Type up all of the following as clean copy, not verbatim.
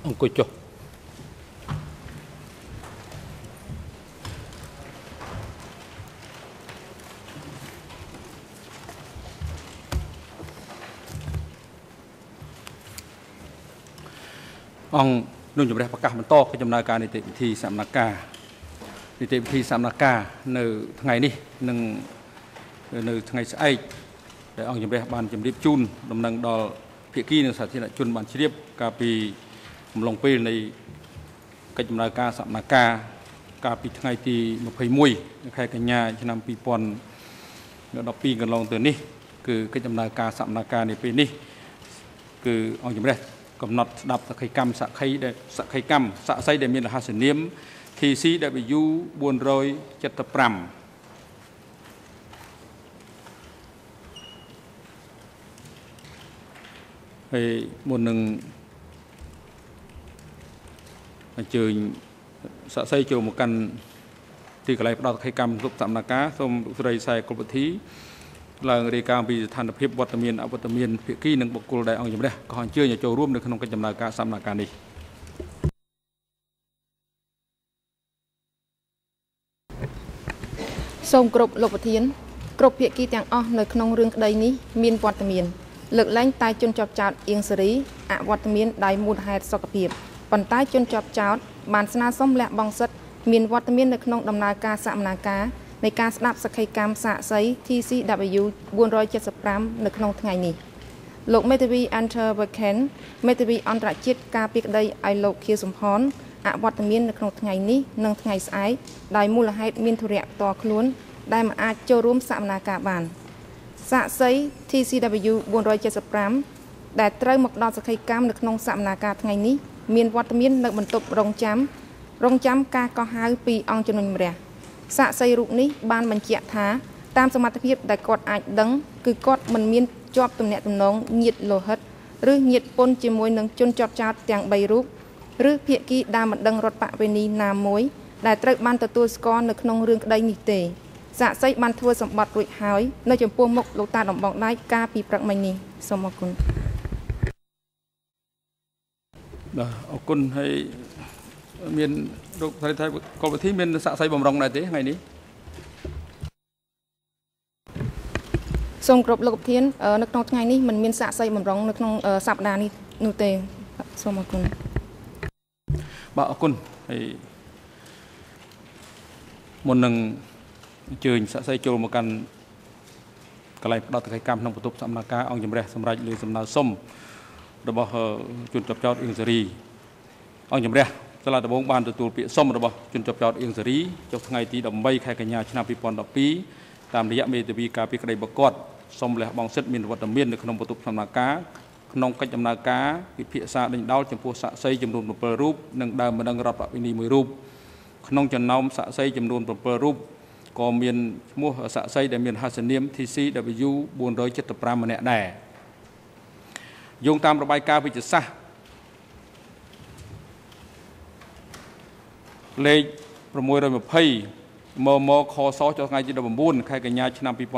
អង្គុយចុះអង្គនឹងជំរះប្រកាសបន្តពីដំណើរការនីតិវិធីសកម្មការនីតិវិធីសកម្មការនៅថ្ងៃនេះនិងនៅថ្ងៃស្អែកដែលអង្គជំរះបានជម្រាបជូនដំណឹងដល់ភាគីនិងសាធារណជនបានជ្រាបកាលពីអំឡុងពេលនៃកិច្ចដំណើរការសកម្មការកាលពីថ្ងៃទី21ខែកញ្ញាឆ្នាំ2012កន្លងទៅនេះគឺកិច្ចដំណើរការសកម្មការនាពេលនេះគឺអង្គជំរះកំណត់ស្ដាប់សក្ខីកម្មសក្ខីដែលមានរហស្សនាម TCW 475ហើយមុននឹងអញ្ជើញសាក់សីចូលមកកាន់ទីកន្លែងផ្ដោតសក្ខីកម្មគ្រប់សកម្មការសូមលោកស្រីសែគ្រប់វិធីឡើងរាយការណ៍ពីស្ថានភាពវត្តមានអវត្តមានភាគីនិងបុគ្គលដែលអង្គជំរះក៏អញ្ជើញឲ្យចូលរួមនៅក្នុងកិច្ចដំណើរការសកម្មការនេះសូមគ្រប់លោកប្រធានគ្រប់ភាគីទាំងអស់នៅក្នុងរឿងក្តីនេះមានវត្តមានលើកលែងតែជនជាប់ចោតអៀងសេរីអវត្តមានដោយមូលហេតុសុខភាពប៉ុន្តែជនជាប់ចោតបានស្នើសុំលះបង់សិទ្ធិមានវត្តមាននៅក្នុងដំណើរការសកម្មការនៃការស្ដាប់សក្ខីកម្មសាកសី TCW 475នៅក្នុងថ្ងៃនេះលោកមេធាវី Enter Vacan មេធាវីអន្តរជាតិការពីក្តីឲ្យលោកខៀវសំផនអវត្តមាននៅក្នុងថ្ងៃនេះនិងថ្ងៃស្អែកដោយមូលហេតុមានធុរៈផ្ទាល់ខ្លួនដែលមិនអាចចូលរួមសកម្មការបានសាកសី TCW 475ដែលត្រូវមកដល់សក្ខីកម្មនៅក្នុងសកម្មការថ្ងៃនេះមានវត្តមាននៅបន្ទប់រងចាំការកោះហៅពីអង្គជំនុំជម្រះសាកសីរូបនេះបានបញ្ជាក់ថាតាមសមត្ថភាពដែលគាត់អាចដឹងគឺគាត់មិនមានជាប់ទំនាក់ទំនងញាតិលោហិតឬញាតិពន្ធជាមួយនឹងជនជាប់ចោតទាំង3រូបឬភាគីដែលមិនដឹងរដ្ឋបវេនីណាមួយដែលត្រូវបានទទួលស្គាល់នៅក្នុងរឿងក្តីនេះទេសាកសីបានធ្វើសម្បត្តិរួចហើយនៅចំពោះមុខលោកតាដំបងដៃកាលពីព្រឹកមិញនេះសូមអរគុណបាទអរគុណហើយមានលោកស្រីថៃកុលវិធីមានសាកសីបំរុងដែរទេថ្ងៃនេះសូមគ្រប់លោកប្រធាននៅក្នុងថ្ងៃនេះមិនមានសាកសីបំរុងនៅក្នុងសប្តាហ៍នេះនោះទេសូមអរគុណបាទអរគុណហើយមុននឹងអញ្ជើញសាក់សីចូលមកកាន់កន្លែងផ្ដោតសក្ខីកម្មក្នុងបន្ទប់សកម្មការអង្គជំរះសម្រាប់លើសំណើសុំរបស់ជនជាប់ចោតអៀងសេរីអង្គជំរះសាលាដំបងបានទទួលពាក្យសុំរបស់ជនជាប់ចោតអៀងសេរីចុះថ្ងៃទី18ខែកញ្ញាឆ្នាំ2012តាមរយៈមេធាវីការពីក្តីបកត់សុំលះបង់សិទ្ធិមានវត្តមាននៅក្នុងបន្ទប់សកម្មការក្នុងកិច្ចដំណើរការពិភាក្សាដេញដោលចំពោះសាក់សីចំនួន7រូបនិងដើមម្ដងរដ្ឋបវេនី1រូបក្នុងចំណោមសាក់សីចំនួន7រូបក៏មានឈ្មោះសាក់សីដែលមានរហស្សនាម TCW 475ម្នាក់ដែរយោងតាមរបាយការណ៍វិទ្យាសាស្ត្រលេខ620មខសចុះថ្ងៃទី19ខែកញ្ញាឆ្នាំ2012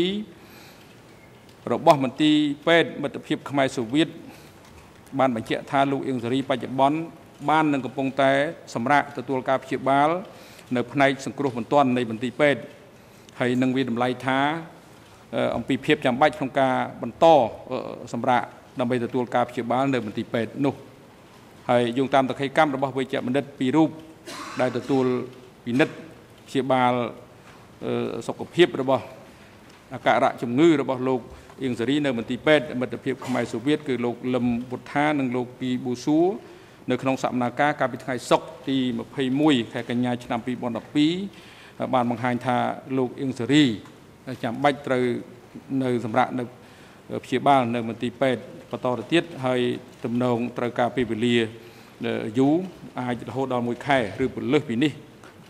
របស់មន្ទីរពេទ្យមិត្តភាពខ្មែរសូវៀតបានបញ្ជាក់ថាលោកអៀងសេរីបច្ចុប្បន្នបាននឹងកំពុងតែសម្រាកទទួលការព្យាបាលនៅផ្នែកសង្គ្រោះបន្ទាន់នៃមន្ទីរពេទ្យហើយនឹងវាតម្លៃថាអំពីភាពចាំបាច់ក្នុងការបន្តសម្រាកដើម្បីទទួលការព្យាបាលនៅមន្ទីរពេទ្យនោះហើយយោងតាមសក្ខីកម្មរបស់វេជ្ជបណ្ឌិត2រូបដែលទទួលពិនិត្យព្យាបាលសុខភាពរបស់អាការៈជំងឺរបស់លោកអៀងសេរីនៅមន្ទីរពេទ្យមិត្តភាពខ្មែរសូវៀតគឺលោកលឹមវុធានិងលោកពីប៊ូសួរនៅក្នុងសកម្មភាពកាលពីថ្ងៃសុក្រទី21ខែកញ្ញាឆ្នាំ2012បានបង្ហាញថាលោកអៀងសេរីចាំបាច់ត្រូវនៅសម្រាប់នៅព្យាបាលនៅមន្ទីរពេទ្យបន្តទៅទៀតហើយទំនងត្រូវការពេលវេលាយូរអាចរហូតដល់1ខែឬពលលើសពីនេះ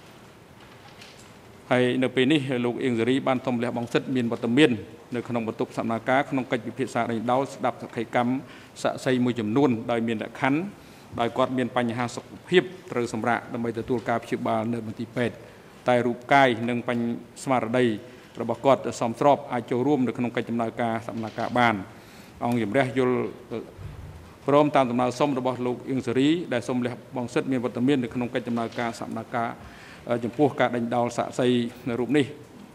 ហើយនៅពេលនេះលោកអៀងសេរីបានសុំលះបង់សិទ្ធិមានវត្តមាននៅក្នុងបន្ទប់សកម្មការក្នុងកិច្ចពិភាក្សាដេញដោលស្ដាប់សក្ខីកម្មសាក់សីមួយចំនួនដោយមានលក្ខខណ្ឌដោយគាត់មានបញ្ហាសុខភាពត្រូវសម្រាកដើម្បីទទួលការព្យាបាលនៅមន្ទីរពេទ្យតែរូបកាយនិងបញ្ហាស្មារតីរបស់គាត់សមស្របអាចចូលរួមនៅក្នុងកិច្ចដំណើរការសកម្មការបានអង្គជំរះយល់ព្រមតាមដំណើរសុំរបស់លោកអៀងសេរីដែលសុំលះបង់សិទ្ធិមានវត្តមាននៅក្នុងកិច្ចដំណើរការសម្ដែងការចំពោះការដេញដោលសាក្សីនៅរូបនេះ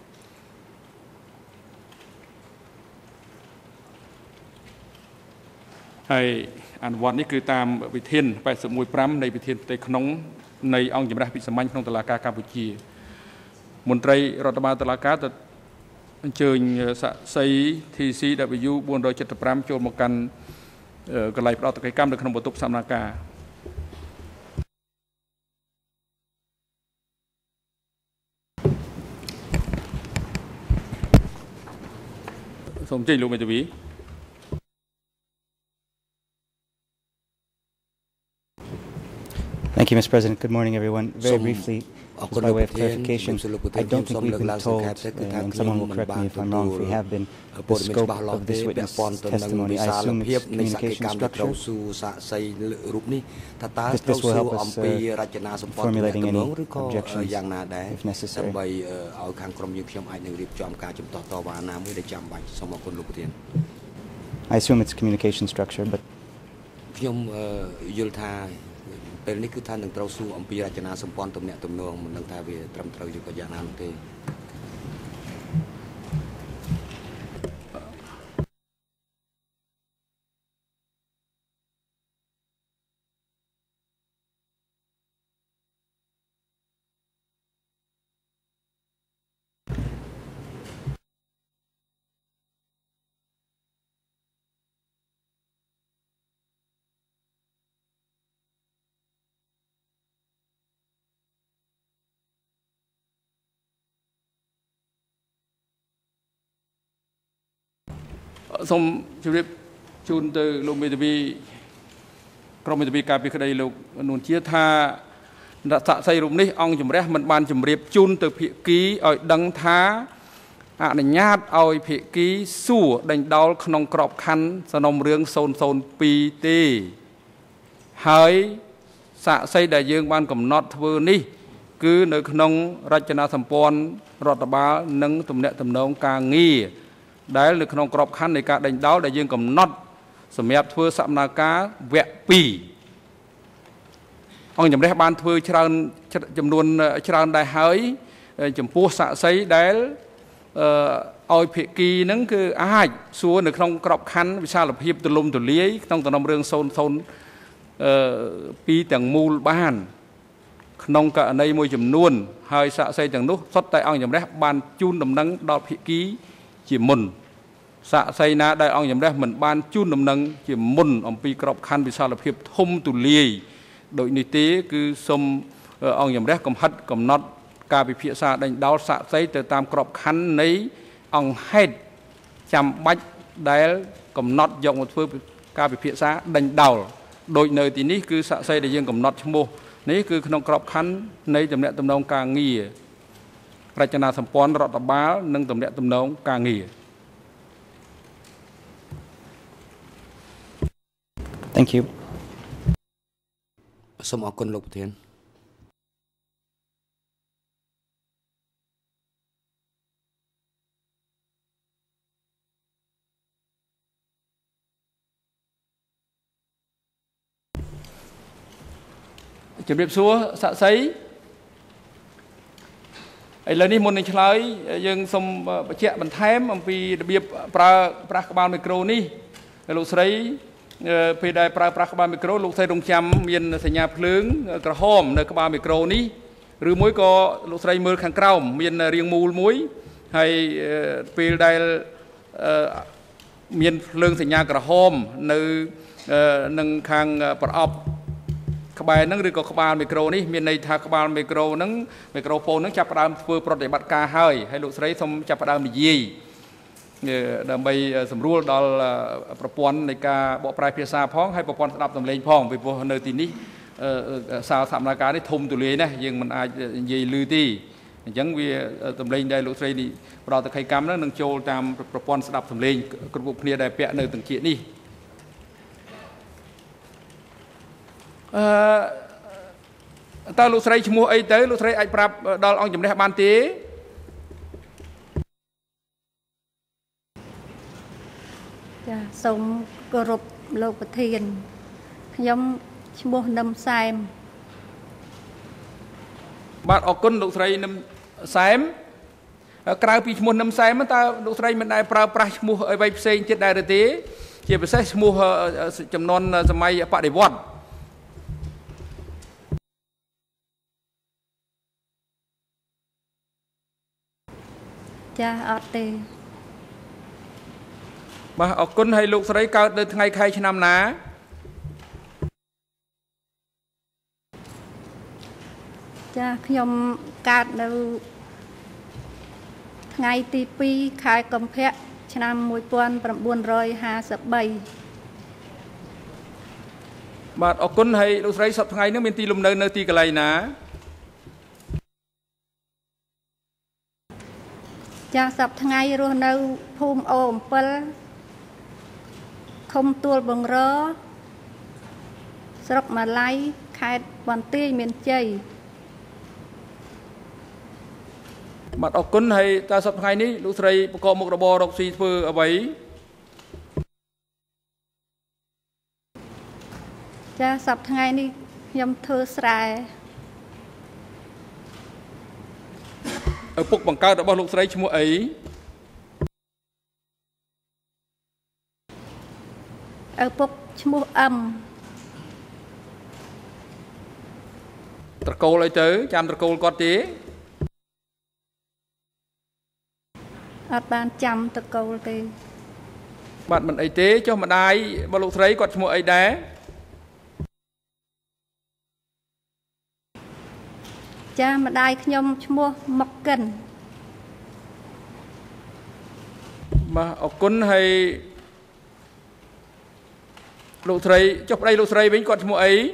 ហើយអនុវត្តនេះគឺតាមវិធាន 81.5 នៃវិធានផ្ទៃក្នុងនៃអង្គជំរះវិសាមញ្ញក្នុងតុលាការកម្ពុជាមន្ត្រីរដ្ឋបាលតុលាការទៅអញ្ជើញសាក្សី TCW 475ចូលមកកាន់កន្លែងផ្ដោតកិច្ចកម្មនៅក្នុងបន្ទប់សកម្មការសូមអញ្ជើញលោកមេធាវី Thank you, Mr. President. Good morning, everyone. Very briefly, just by way of clarification, I don't think we've been told, and someone will correct me if I'm wrong, if we have been, the scope of this witness testimony. I assume it's communication structure. This will help us formulating any objections if necessary. I assume it's communication structure, but... ពេលនេះគឺថានឹងត្រូវសួរអំពីរចនាសម្ព័ន្ធទំនាក់ទំនងមិនដឹងថាវាត្រឹមត្រូវឬក៏យ៉ាងណានោះទេសូមជម្រាបជូនទៅលោកមេធាវីក្រុមមេធាវីការពីក្តីលោកនួនជាថាសាក្សីរូបនេះអង្គជំរះមិនបានជម្រាបជូនទៅភាគីឲ្យដឹងថាអនុញ្ញាតឲ្យភាគីសួរដេញដោលក្នុងក្របខ័ណ្ឌសំណុំរឿង002ទេហើយសាក្សីដែលយើងបានកំណត់ធ្វើនេះគឺនៅក្នុងរចនាសម្ព័ន្ធរដ្ឋបាលនិងទំនាក់ទំនងការងារដែលនៅក្នុងក្របខ័ណ្ឌនៃការដេញដោលដែលយើងកំណត់សម្រាប់ធ្វើសកម្មភាពវគ្គ2អង្គជំរះបានធ្វើច្រើនចំនួនច្រើនដែរហើយចំពោះសាក្សីដែលឲ្យភាគីហ្នឹងគឺអាចសួរនៅក្នុងក្របខ័ណ្ឌវិសាលភាពទូលំទូលាយក្នុងតំណរឿង002ទាំងមូលបានក្នុងករណីមួយចំនួនហើយសាក្សីទាំងនោះសុទ្ធតែអង្គជំរះបានជូនដំណឹងដល់ភាគីជាមុនសាក្សីណាដែលអង្គជំរះមិនបានជូនដំណឹងជាមុនអំពីក្របខ័ណ្ឌវិសាលភាពធំទូលាយដូចនេះទេគឺសូមអង្គជំរះកំហិតកំណត់ការពិភាក្សាដេញដោលសាក្សីទៅតាមក្របខ័ណ្ឌនៃអង្គហេតុចាំបាច់ដែលកំណត់យកមកធ្វើការពិភាក្សាដេញដោលដូចនៅទីនេះគឺសាក្សីដែលយើងកំណត់ឈ្មោះនេះគឺក្នុងក្របខ័ណ្ឌនៃទំនាក់ទំនងការងាររចនាសម្ព័ន្ធរដ្ឋបាលនិងទំនាក់ទំនងការងារ Thank you. សូមអរគុណលោកប្រធានជំរាបសួរសាក្សីឥឡូវនេះមុននឹងឆ្លើយយើងសូមបញ្ជាក់បន្ថែមអំពីរបៀបប្រើប្រាស់ក្បាលមីក្រូនេះលោកស្រីពេលដែលប្រើប្រាស់ក្បាលមីក្រូលោកស្រីរងចាំមានសញ្ញាភ្លើងក្រហមនៅក្បាលមីក្រូនេះឬមួយក៏លោកស្រីមើលខាងក្រោមមានរាងមូលមួយហើយពេលដែលមានភ្លើងសញ្ញាក្រហមនៅនឹងខាងប្រអប់ក្បែរហ្នឹងឬក៏ក្បាលមីក្រូនេះមានន័យថាក្បាលមីក្រូហ្នឹងមីក្រូហ្វូនហ្នឹងចាប់ផ្ដើមធ្វើប្រតិបត្តិការហើយលោកស្រីសូមចាប់ផ្ដើមនិយាយដើម្បីសម្រួលដល់ប្រព័ន្ធនៃការបកប្រែភាសាផងហើយប្រព័ន្ធស្ដាប់សំឡេងផងពីព្រោះនៅទីនេះសាលសម្ដែងការនេះធំទូលាយណាស់យើងមិនអាចនិយាយឮទេអញ្ចឹងវាសំឡេងដែលលោកស្រីនេះប្រតិកម្មហ្នឹងនឹងចូលតាមប្រព័ន្ធស្ដាប់សំឡេងគ្រប់គ្នាដែលពាក់នៅទាំងជាតិនេះតើលោកស្រីឈ្មោះអីទៅលោកស្រីអាចប្រាប់ដល់អង្គជំនះបានទេចាសូមគោរពលោកប្រធាន nhom mua nấm xem bạn ở con lục sấy nấm xem cái pi mua nấm xem ta lục sấy mình đại pra mua ở vay xây chết đại thế chỉ phải xây mua chấm non sớm mai để vót cha ở đây mà ở con hay lục sấy cao đến ngày khai năm ná cha nhom cát đâu ngày tí pi khai cầm phẹ năm 1953 បាទអរគុណហើយលោកស្រីសប្តាហ៍ថ្ងៃនេះមានទីលំនៅនៅទីកន្លែងណាចាសប្តាហ៍ថ្ងៃរស់នៅភូមិអូអំពិលឃុំទួលបង្រស្រុកម៉ាឡៃខេត្តបន្ទាយមានជ័យបាទអរគុណហើយតើសប្តាហ៍ថ្ងៃនេះលោកស្រីប្រកបមុខរបររកស៊ីធ្វើអ្វីចាសប្តាហ៍ថ្ងៃនេះខ្ញុំធ្វើស្រែឪពុកបង្កើតរបស់លោកស្រីឈ្មោះអីឪពុកឈ្មោះអឹមត្រកូលអីទៅចាំត្រកូលគាត់ទេអត់បានចាំត្រកូលទេបាទមិនអីទេចុះម្ដាយរបស់លោកស្រីគាត់ឈ្មោះអីដែរចាម្ដាយខ្ញុំឈ្មោះមុកកិនបាទអរគុណហើយលោកស្រីចុះប្តីលោកស្រីវិញគាត់ឈ្មោះអី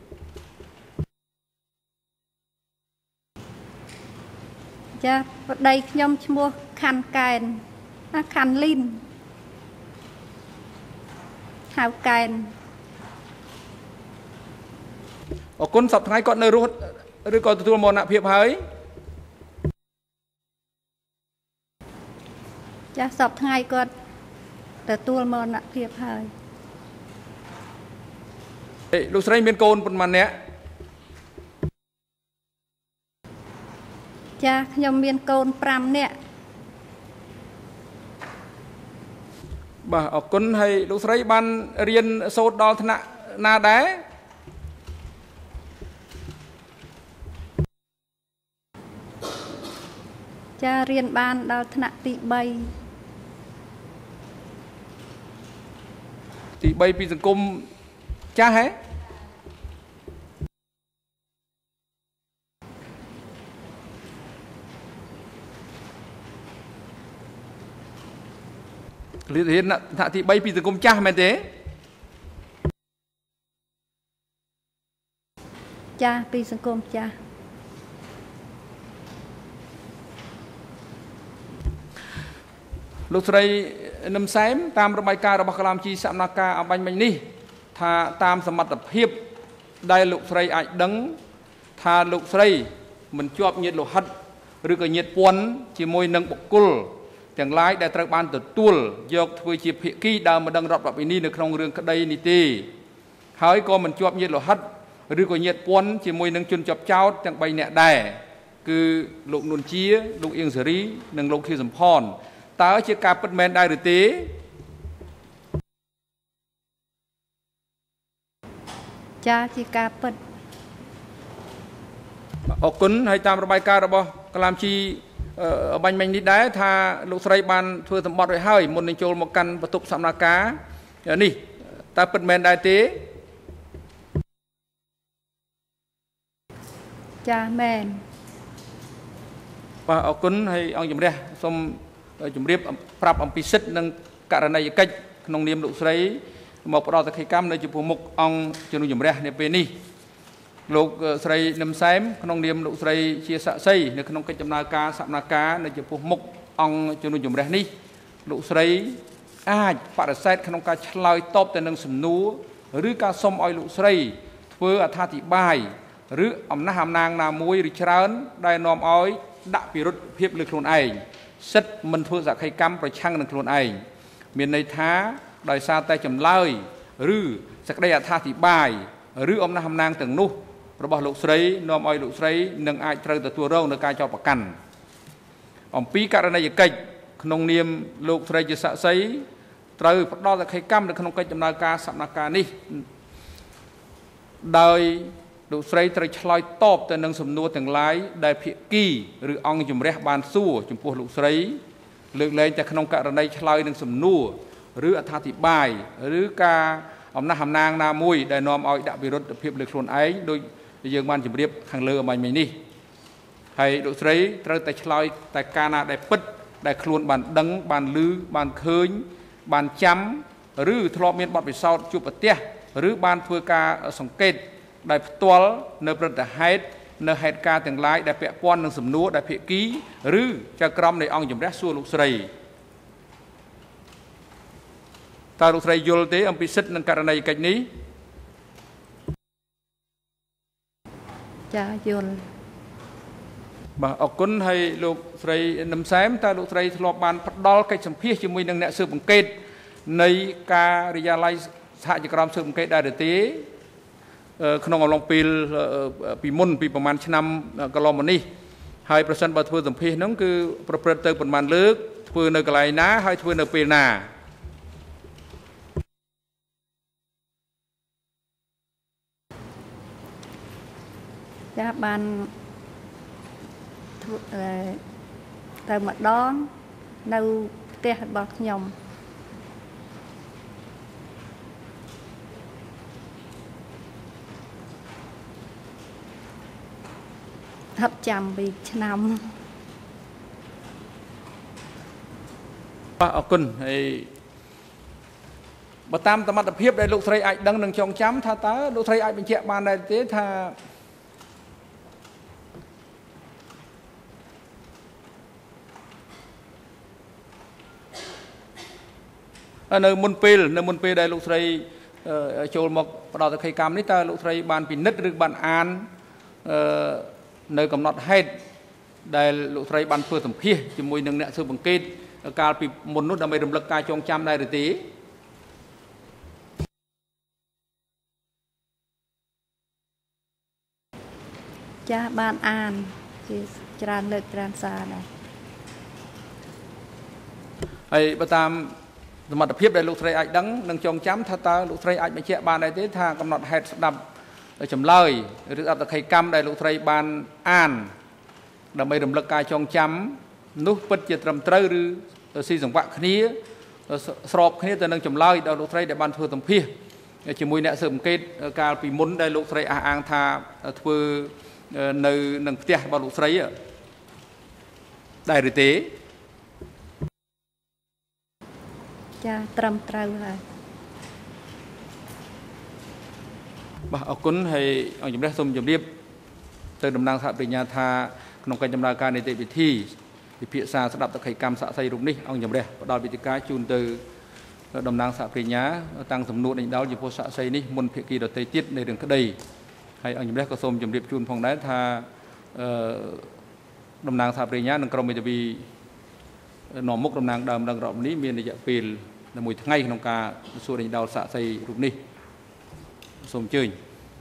ចាប្តីខ្ញុំឈ្មោះខាន់កែនខាន់លីនហៅកែនអរគុណសប្តាហ៍ថ្ងៃគាត់នៅរស់ឬក៏ទទួលមរណភាពហើយចាសប្តាហ៍ថ្ងៃគាត់ទទួលមរណភាពហើយលោកស្រីមានកូនប៉ុន្មាននាក់ចាខ្ញុំមានកូន5នាក់បាទអរគុណហើយលោកស្រីបានរៀនសូត្រដល់ថ្នាក់ណាដែរចារៀនបានដល់ថ្នាក់ទី3 ពីសង្គមចាស់ហ៎រៀនថ្នាក់ទី3ពីសង្គមចាស់មែនទេចាពីសង្គមចាស់លោកស្រីនឹមសែមតាមរបាយការណ៍របស់កលាមជីសកម្មការអបាញ់មិញនេះថាតាមសមត្ថភាពដែលលោកស្រីអាចដឹងថាលោកស្រីមិនជាប់ញាតិលោហិតឬក៏ញាតិពន្ធជាមួយនឹងបុគ្គលទាំងឡាយដែលត្រូវបានទទួលយកធ្វើជាភាគីដើមម្ដងរដ្ឋប្រពៃណីនៅក្នុងរឿងក្តីនេះទេហើយក៏មិនជាប់ញាតិលោហិតឬក៏ញាតិពន្ធជាមួយនឹងជនជាប់ចោតទាំង3នាក់ដែរគឺលោកនួនជាលោកអៀងសេរីនិងលោកខៀវសំផនតើជាការពិតមែនដែរឬទេចាជាការពិតអរគុណហើយតាមរបាយការណ៍របស់កលាមជីបាញ់មិញនេះដែរថាលោកស្រីបានធ្វើសម្បត្តិរួចហើយមុននឹងចូលមកកាន់បន្ទប់សកម្មការនេះតើពិតមែនដែរទេចាមែនបាទអរគុណហើយអង្គជំរះសូមជម្រាបប្រាប់អំពីសិទ្ធិនិងករណីយកិច្ចក្នុងនាមលោកស្រីមកផ្ដល់សក្ខីកម្មនៅចំពោះមុខអង្គជំនុំជម្រះនៅពេលនេះលោកស្រីនឹមសែមក្នុងនាមលោកស្រីជាសាក្សីនៅក្នុងកិច្ចដំណើរការសកម្មការនៅចំពោះមុខអង្គជំនុំជម្រះនេះលោកស្រីអាចបដិសេធក្នុងការឆ្លើយតបទៅនឹងសំណួរឬការសុំឲ្យលោកស្រីធ្វើអត្ថាធិប្បាយឬអំណះអំណាងណាមួយឬច្រើនដែលនាំឲ្យដាក់ពិរុទ្ធភាពលើខ្លួនឯងសិទ្ធមិនធ្វើសក្ខីកម្មប្រឆាំងនឹងខ្លួនឯងមានន័យថាដោយសារតែចម្លើយឬសក្តីអត្ថាធិប្បាយឬអំណះអំណាងទាំងនោះរបស់លោកស្រីនាំឲ្យលោកស្រីនឹងអាចត្រូវទទួលរងនឹងការចោទប្រកាន់អំពីករណីយកិច្ចក្នុងនាមលោកស្រីជាសាក្សីត្រូវផ្ដល់សក្ខីកម្មនៅក្នុងកិច្ចដំណើរការសកម្មភាពនេះដោយលោកស្រីត្រូវឆ្លើយតបទៅនឹងសំណួរទាំងឡាយដែលភាគីឬអង្គជំរះបានសួរចំពោះលោកស្រីលើកលែងតែក្នុងករណីឆ្លើយនឹងសំណួរឬអត្ថាធិប្បាយឬការអំណះអំណាងណាមួយដែលនាំឲ្យដាក់វិរុទ្ធភាពលើខ្លួនឯងដោយយើងបានជម្រាបខាងលើអំបញ្ញមិញនេះហើយលោកស្រីត្រូវតែឆ្លើយតែការណាដែលពិតដែលខ្លួនបានដឹងបានឮបានឃើញបានចាំឬធ្លាប់មានបទពិសោធន៍ជួបប្រទះឬបានធ្វើការសង្កេតដោយផ្ទាល់នៅព្រឹត្តិហេតុនៅហេតុការណ៍ទាំងឡាយដែលពាក់ព័ន្ធនឹងសំណួរដែលភាគីឬចៅក្រមនៃអង្គជំរះសួរលោកស្រីតើលោកស្រីយល់ទេអំពីសិទ្ធិនិងករណីកិច្ចនេះចាយល់បាទអរគុណហើយលោកស្រីនឹមសែមតើលោកស្រីធ្លាប់បានផ្ដល់កិច្ចសម្ភាសជាមួយនឹងអ្នកស៊ើបអង្កេតនៃការិយាល័យសហជីវកម្មស៊ើបអង្កេតដែរទេក្នុងអំឡុងពេលពីមុនពីប្រហែលឆ្នាំកន្លងមកនេះហើយប្រសិនបើធ្វើសម្ភាសហ្នឹងគឺប្រព្រឹត្តទៅប៉ុន្មានលើកធ្វើនៅកន្លែងណាហើយធ្វើនៅពេលណាចាបានទៅម្ដងនៅផ្ទះរបស់ខ្ញុំហត់ចាំពីឆ្នាំបាទអរគុណហើយបើតាមសមត្ថភាពដែលលោកស្រីអាចដឹងនិងចងចាំថាតើលោកស្រីអាចបញ្ជាក់បានដែរទេថានៅមុនពេលដែលលោកស្រីចូលមកផ្ដល់សក្ខីកម្មនេះតើលោកស្រីបានពិនិត្យឬបានអាននៅកំណត់ហេតុដែលលោកស្រីបានធ្វើសម្ភាសជាមួយនឹងអ្នកស៊ើបអង្កេតកាលពីមុននោះដើម្បីរំលឹកការចងចាំដែរឬទេចាបានអានជាច្រើនលើកច្រើនសារដែរហើយបើតាមសមត្ថភាពដែលលោកស្រីអាចដឹងនិងចងចាំថាតើលោកស្រីអាចបញ្ជាក់បានដែរទេថាកំណត់ហេតុស្ដាប់ចម្លើយឬអត្ថក្ខីកម្មដែលលោកស្រីបានអានដើម្បីរំលឹកការចងចាំនោះពិតជាត្រឹមត្រូវឬស៊ីសង្វាក់គ្នាស្របគ្នាទៅនឹងចម្លើយដល់លោកស្រីដែលបានធ្វើសម្ភាសជាមួយអ្នកស៊ើបអង្កេតកាលពីមុនដែលលោកស្រីអះអាងថាធ្វើនៅនឹងផ្ទះរបស់លោកស្រីដែរឬទេចាត្រឹមត្រូវហើយបាទអរគុណហើយអង្គជំរះសូមជម្រាបទៅតំណាងសហប្រញ្ញាថាក្នុងកិច្ចដំណើរការនីតិវិធីពិភាក្សាស្ដាប់សក្ខីកម្មសាក្សីរូបនេះអង្គជំរះផ្ដល់វិធីការជូនទៅតំណាងសហប្រញ្ញាតាំងសំណួរដេញដោលចំពោះសាក្សីនេះមុនភាគីដទៃទៀតនៃរឿងក្តីហើយអង្គជំរះក៏សូមជម្រាបជូនផងដែរថាតំណាងសហប្រញ្ញានិងក្រុមមេធាវីនាំមុខតំណាងដើមដឹងរកនេះមានរយៈពេល1ថ្ងៃក្នុងការសួរដេញដោលសាក្សីរូបនេះសូមអញ្ជើញ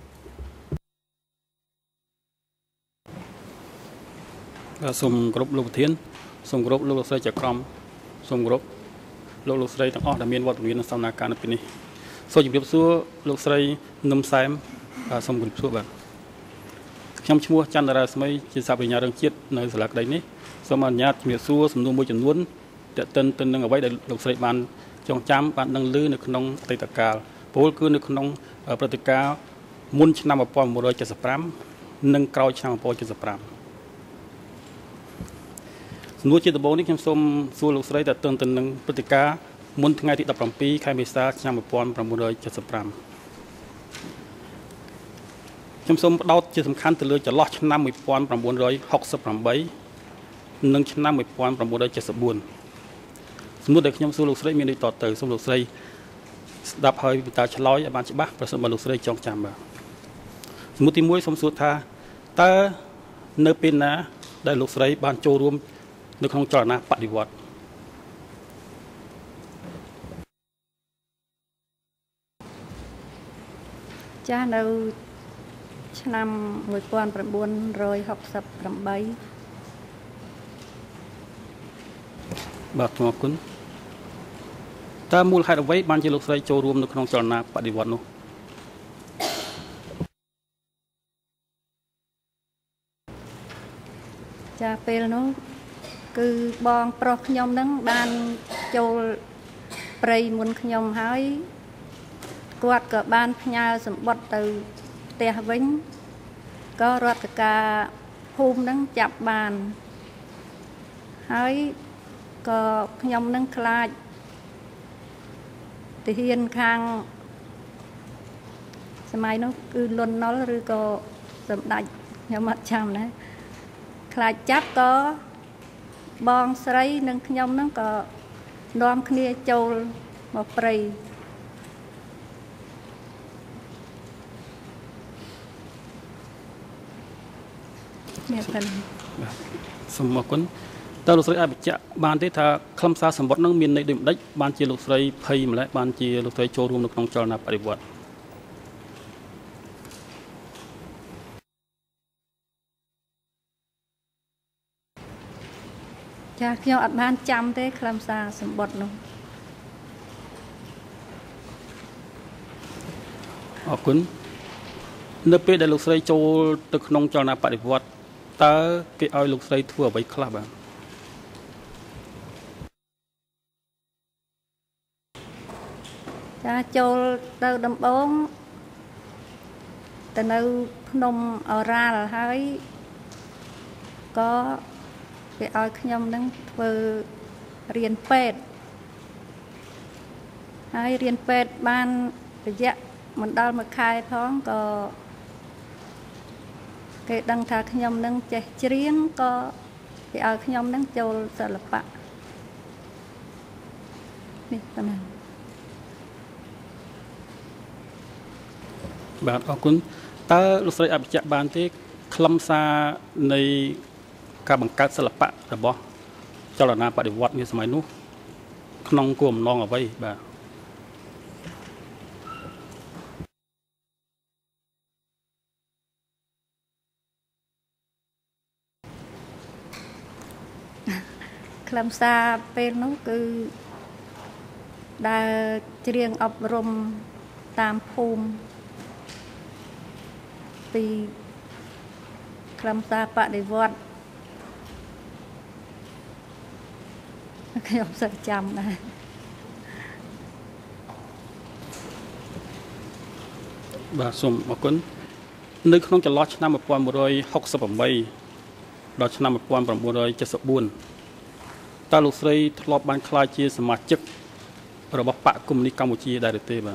សូមគោរពលោកប្រធានសូមគោរពលោកស្រីចក្រមសូមគោរពលោកស្រីទាំងអស់ដែលមានវត្តមាននៅសកម្មភាពនៅពេលនេះសូមជម្រាបសួរលោកស្រីនឹមសែមសូមគោរពសួរបាទខ្ញុំឈ្មោះចន្ទរាស្មីជាសាប្រញ្ញារងជាតិនៅសាលាក្តីនេះសូមអនុញ្ញាតជំរាបសួរសំណួរមួយចំនួនទាក់ទិនទៅនឹងអ្វីដែលលោកស្រីបានចងចាំបានដឹងឮនៅក្នុងអតីតកាលពលគឺនៅក្នុងព្រឹត្តិការណ៍មុនឆ្នាំ1975និងក្រោយឆ្នាំ1975សំណួរជាដំបូងនេះខ្ញុំសូមសួរលោកស្រីទាក់ទងទៅនឹងព្រឹត្តិការណ៍មុនថ្ងៃទី17ខែមេសាឆ្នាំ1975ខ្ញុំសូមផ្ដោតជាសំខាន់ទៅលើចន្លោះឆ្នាំ1968និងឆ្នាំ1974សំណួរដែលខ្ញុំសួរលោកស្រីមានដូចតទៅសូមលោកស្រីស្ដាប់ហើយបន្តឆ្លើយឲ្យបានច្បាស់ប្រសិនបើលោកស្រីចងចាំបាទសំណួរទី1សូមសួរថាតើនៅពេលណាដែលលោកស្រីបានចូលរួមនៅក្នុងចលនាបដិវត្តន៍ចាស់នៅឆ្នាំ1968 បាទអរគុណតើមូលហេតុអ្វីបានជាលោកស្រីចូលរួមនៅក្នុងចលនាបដិវត្តន៍នោះចាពេលនោះគឺបងប្រុសខ្ញុំនឹងបានចូលព្រៃមុនខ្ញុំហើយគាត់ក៏បានផ្ញើសម្បត្តិទៅផ្ទះវិញក៏រដ្ឋការភូមិនឹងចាប់បានហើយក៏ខ្ញុំនឹងខ្លាចទាហានខាងសម័យនោះគឺលន់ណុលឬក៏សម្ដេចខ្ញុំអត់ចាំណាខ្លាចចាប់ក៏បងស្រីនិងខ្ញុំនឹងក៏នាំគ្នាចូលមកព្រៃនេះប៉ុណ្ណឹងសូមអរគុណតើលោកស្រីអាចបញ្ជាក់បានទេថាខ្លឹមសារសម្បត្តិនឹងមានន័យដូចម្ដេចបានជាលោកស្រីភ័យម្ល៉េះបានជាលោកស្រីចូលរួមនៅក្នុងចលនាបដិវត្តន៍ចាខ្ញុំអត់បានចាំទេខ្លឹមសារសម្បត្តិនោះអរគុណនៅពេលដែលលោកស្រីចូលទៅក្នុងចលនាបដិវត្តន៍តើគេឲ្យលោកស្រីធ្វើអ្វីខ្លះបាទចាចូលទៅដំបងទៅនៅភ្នំអូរ៉ាល់ហើយក៏គេឲ្យខ្ញុំនឹងធ្វើរៀនពេទ្យហើយរៀនពេទ្យបានរយៈមិនដល់1ខែផងក៏គេដឹងថាខ្ញុំនឹងចេះច្រៀងក៏គេឲ្យខ្ញុំនឹងចូលសិល្បៈនេះប៉ុណ្ណឹងបាទអរគុណតើលោកស្រីអាចបញ្ជាក់បានទេខ្លឹមសារនៃការបង្កើតសិល្បៈរបស់ចលនាបដិវត្តន៍នាសម័យនោះក្នុងគោលបំណងអ្វីបាទខ្លឹមសារពេលនោះគឺដែលច្រៀងអប់រំតាមភូមិពីខ្លឹមសារបដិវត្តន៍ខ្ញុំសឹកចាំដែរបាទសូមអរគុណនៅក្នុងចន្លោះឆ្នាំ1968ដល់ឆ្នាំ1974តើលោកស្រីធ្លាប់បានក្លាយជាសមាជិករបស់បកកុម្មុយនីសកម្ពុជាដែរឬទេបាទ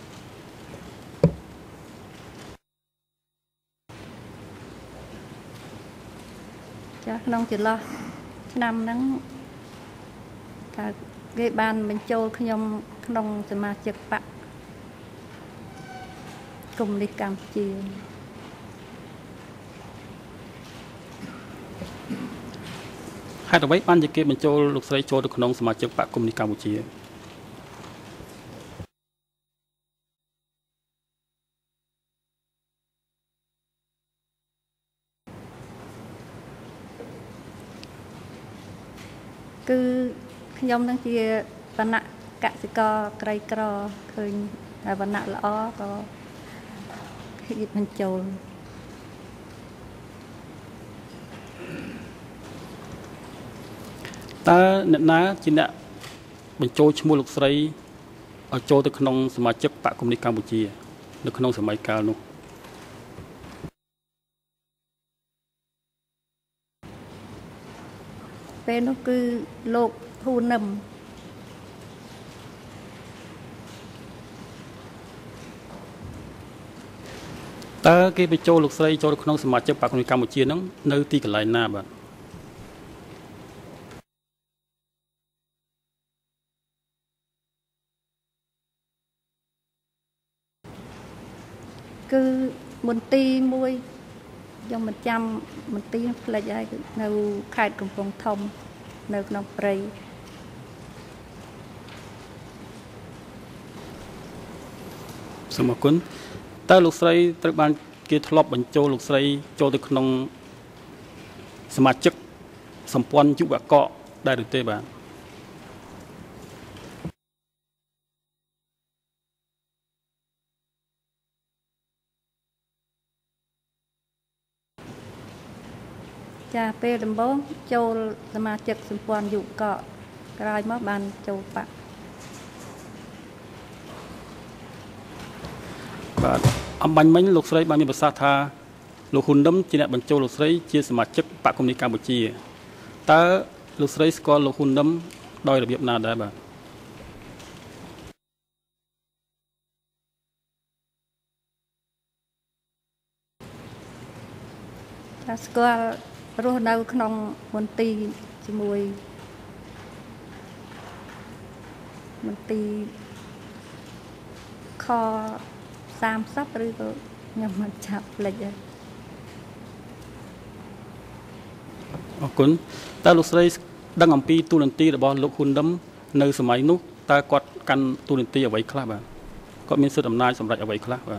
ចាក្នុងចន្លោះឆ្នាំហ្នឹងថាគេបានបញ្ចូលខ្ញុំក្នុងសមាជិកបកកុម្មុយនីសកម្ពុជាហេតុអ្វីបានជាគេបញ្ចូលលោកស្រីចូលទៅក្នុងសមាជិកបកកុម្មុយនីសកម្ពុជាគឺខ្ញុំនឹងជាវណ្ណៈកសិករក្រីក្រឃើញវណ្ណៈល្អក៏គេបញ្ចូលតើអ្នកណាជាអ្នកបញ្ចូលឈ្មោះលោកស្រីឲ្យចូលទៅក្នុងសមាជិកបកកុម្មុយនីសកម្ពុជានៅក្នុងសម័យកាលនោះពេលនោះគឺលោកហ៊ូនឹមតើគេបញ្ចូលលោកស្រីចូលទៅក្នុងសមាជិកបកកុម្មុយនីសកម្ពុជាហ្នឹងនៅទីកន្លែងណាបាទគឺមន្ទីរមួយខ្ញុំមិនចាំមន្ទីរផ្លេចហើយគឺនៅខេត្តកំពង់ធំនៅក្នុងព្រៃសូមអរគុណតើលោកស្រីត្រូវបានគេធ្លាប់បញ្ចូលលោកស្រីចូលទៅក្នុងសមាជិកសម្ព័ន្ធយុវកដែរឬទេបាទចាពេលដំបូងចូលសមាជិកសម្ព័ន្ធយុវកក្រោយមកបានចូលបកបាទអំបញ្ញមិញលោកស្រីបានមានប្រសាសន៍ថាលោកហ៊ុនដឹមជាអ្នកបញ្ចូលលោកស្រីជាសមាជិកបកកុម្មុយនីកម្ពុជាតើលោកស្រីស្គាល់លោកហ៊ុនដឹមដោយរបៀបណាដែរបាទចាស្គាល់រស់នៅក្នុងមន្ទីរជាមួយមន្ទីរខ30ឬក៏ខ្ញុំមិនចាប់ផ្លេចទេអរគុណតើលោកស្រីដឹងអំពីទូនាទីរបស់លោកហ៊ុនដឹមនៅសម័យនោះតើគាត់កាន់ទូនាទីអ្វីខ្លះបាទគាត់មានសិទ្ធិអំណាចសម្រាប់អ្វីខ្លះបាទ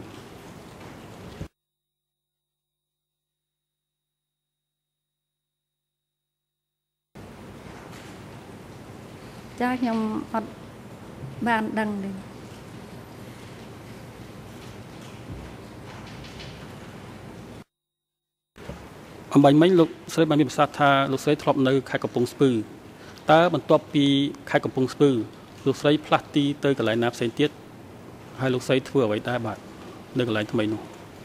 ចាខ្ញុំអត់បានដឹងទេអំបញ្ញមិញលោកស្រីបានមានប្រសាសន៍ថាលោកស្រីធ្លាប់នៅខេត្តកំពង់ស្ពឺតើបន្ទាប់ពីខេត្តកំពង់ស្ពឺលោកស្រីផ្លាស់ទីទៅកន្លែងណាផ្សេងទៀតហើយលោកស្រីធ្វើអ្វីដែរបាទនៅកន្លែងថ្មីនោះ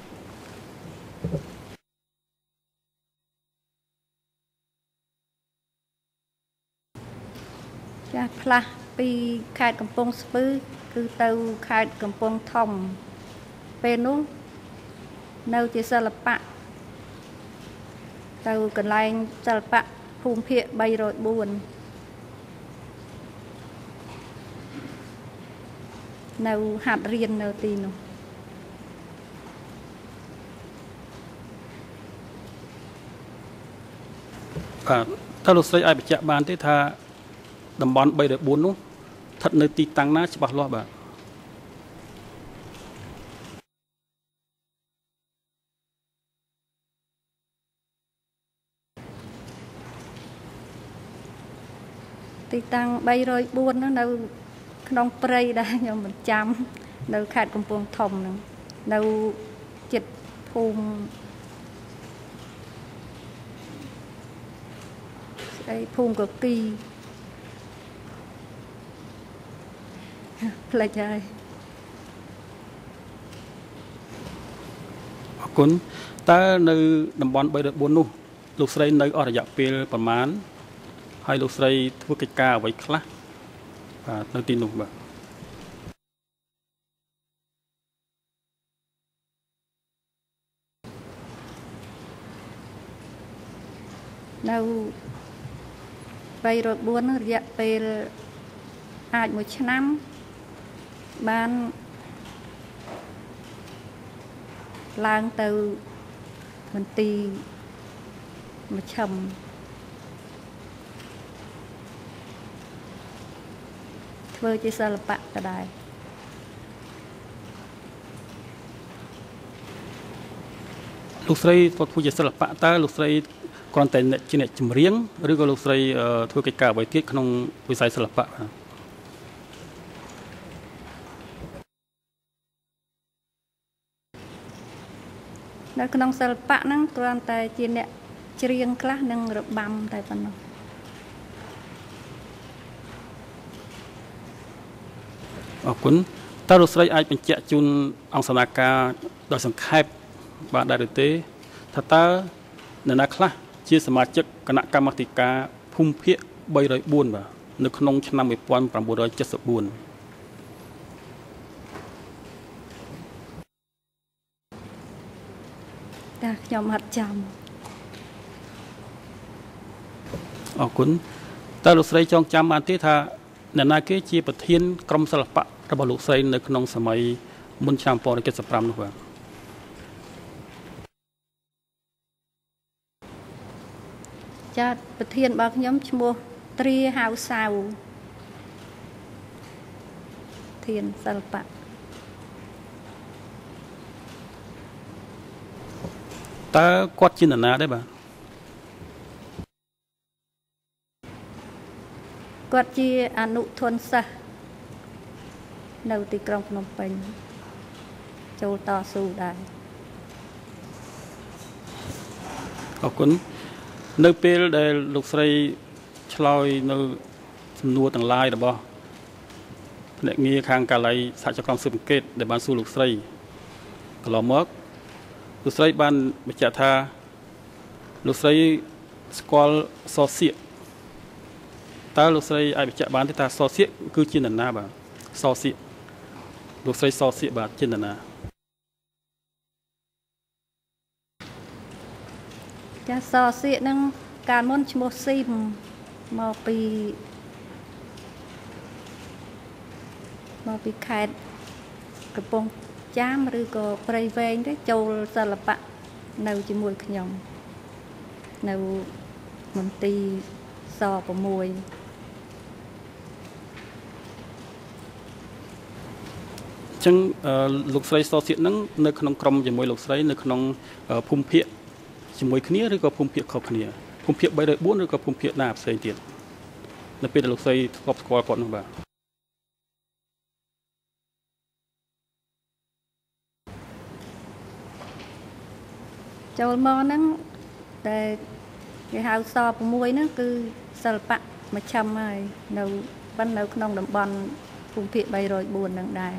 ចាផ្លាស់ពីខេត្តកំពង់ស្ពឺគឺទៅខេត្តកំពង់ធំពេលនោះនៅជាសិល្បៈទៅកន្លែងសិល្បៈភូមិភាគ304នៅហាត់រៀននៅទីនោះបាទតើលោកស្រីអាចបញ្ជាក់បានទេថាតំបន់304នោះស្ថិតនៅទីតាំងណាច្បាស់លាស់បាទទីតាំង304នោះនៅក្នុងព្រៃដែរខ្ញុំមិនចាំនៅខេត្តកំពង់ធំហ្នឹងនៅជិតភូមិស្អីភូមិកគីផ្លេចហើយអរគុណតើនៅតំបន់304នោះលោកស្រីនៅអស់រយៈពេលប្រមាណហើយលោកស្រីធ្វើកិច្ចការអ្វីខ្លះបាទនៅទីនោះបាទនៅ304នោះរយៈពេលអាច1ឆ្នាំបានឡើងទៅមន្ទីរមជ្ឈិមធ្វើជាសិល្បៈដដែលលោកស្រីធ្វើជាសិល្បៈតើលោកស្រីគ្រាន់តែជាអ្នកចម្រៀងឬក៏លោកស្រីធ្វើកិច្ចការអ្វីទៀតក្នុងវិស័យសិល្បៈនៅក្នុងសិល្បៈហ្នឹងគ្រាន់តែជាអ្នកច្រៀងខ្លះនិងរបាំតែប៉ុណ្ណោះអរគុណតើលោកស្រីអាចបញ្ជាក់ជូនអង្គសនាការដោយសង្ខេបបានដែរឬទេថាតើអ្នកណាខ្លះជាសមាជិកគណៈកម្មាធិការភូមិភាគ304បាទនៅក្នុងឆ្នាំ1974 តែខ្ញុំអត់ចាំអរគុណតើលោកស្រីចងចាំបានទេថាអ្នកណាគេជាប្រធានក្រុមសិល្បៈរបស់លោកស្រីនៅក្នុងសម័យមុនឆ្នាំ1975នោះបាទចាត់ប្រធានរបស់ខ្ញុំឈ្មោះត្រាហៅសាវធានសិល្បៈ ta quát trên là đấy bà quát chia anu thôn sa đầu tì krong Phnom Penh châu to su đài học cuốn nơiពេលដែលលោកស្រីឆ្លើយនៅសំណួរទាំងឡាយរបស់អ្នកងារខាងកាល័យសហចក្រមស៊ើបអង្កេតដែលបានសួរលោកស្រីកន្លងមកលោកស្រីបានបញ្ជាក់ថាលោកស្រីស្គាល់សសៀកតើលោកស្រីអាចបញ្ជាក់បានទេថាសសៀកគឺជានរណាបាទសសៀកលោកស្រីសសៀកបាទជានរណាចាសសៀកនឹងកាលមុនឈ្មោះស៊ីមមកពីខេត្តកំពង់ចាមឬក៏ព្រៃវែងទេចូលសិល្បៈនៅជាមួយខ្ញុំនៅមន្ទីរស6 អញ្ចឹងលោកស្រីសសៀកហ្នឹងនៅក្នុងក្រុមជាមួយលោកស្រីនៅក្នុងភូមិភាគជាមួយគ្នាឬក៏ភូមិភាគខុសគ្នាភូមិភាគ304ឬក៏ភូមិភាគណាផ្សេងទៀតនៅពេលដែលលោកស្រីស្គាល់គាត់នោះបាទចូលមកហ្នឹងតែគេហៅស6ហ្នឹងគឺសិល្បៈមជ្ឈិមហើយនៅប៉ុន្តែនៅក្នុងតំបន់ភូមិភាគ304ហ្នឹងដែរ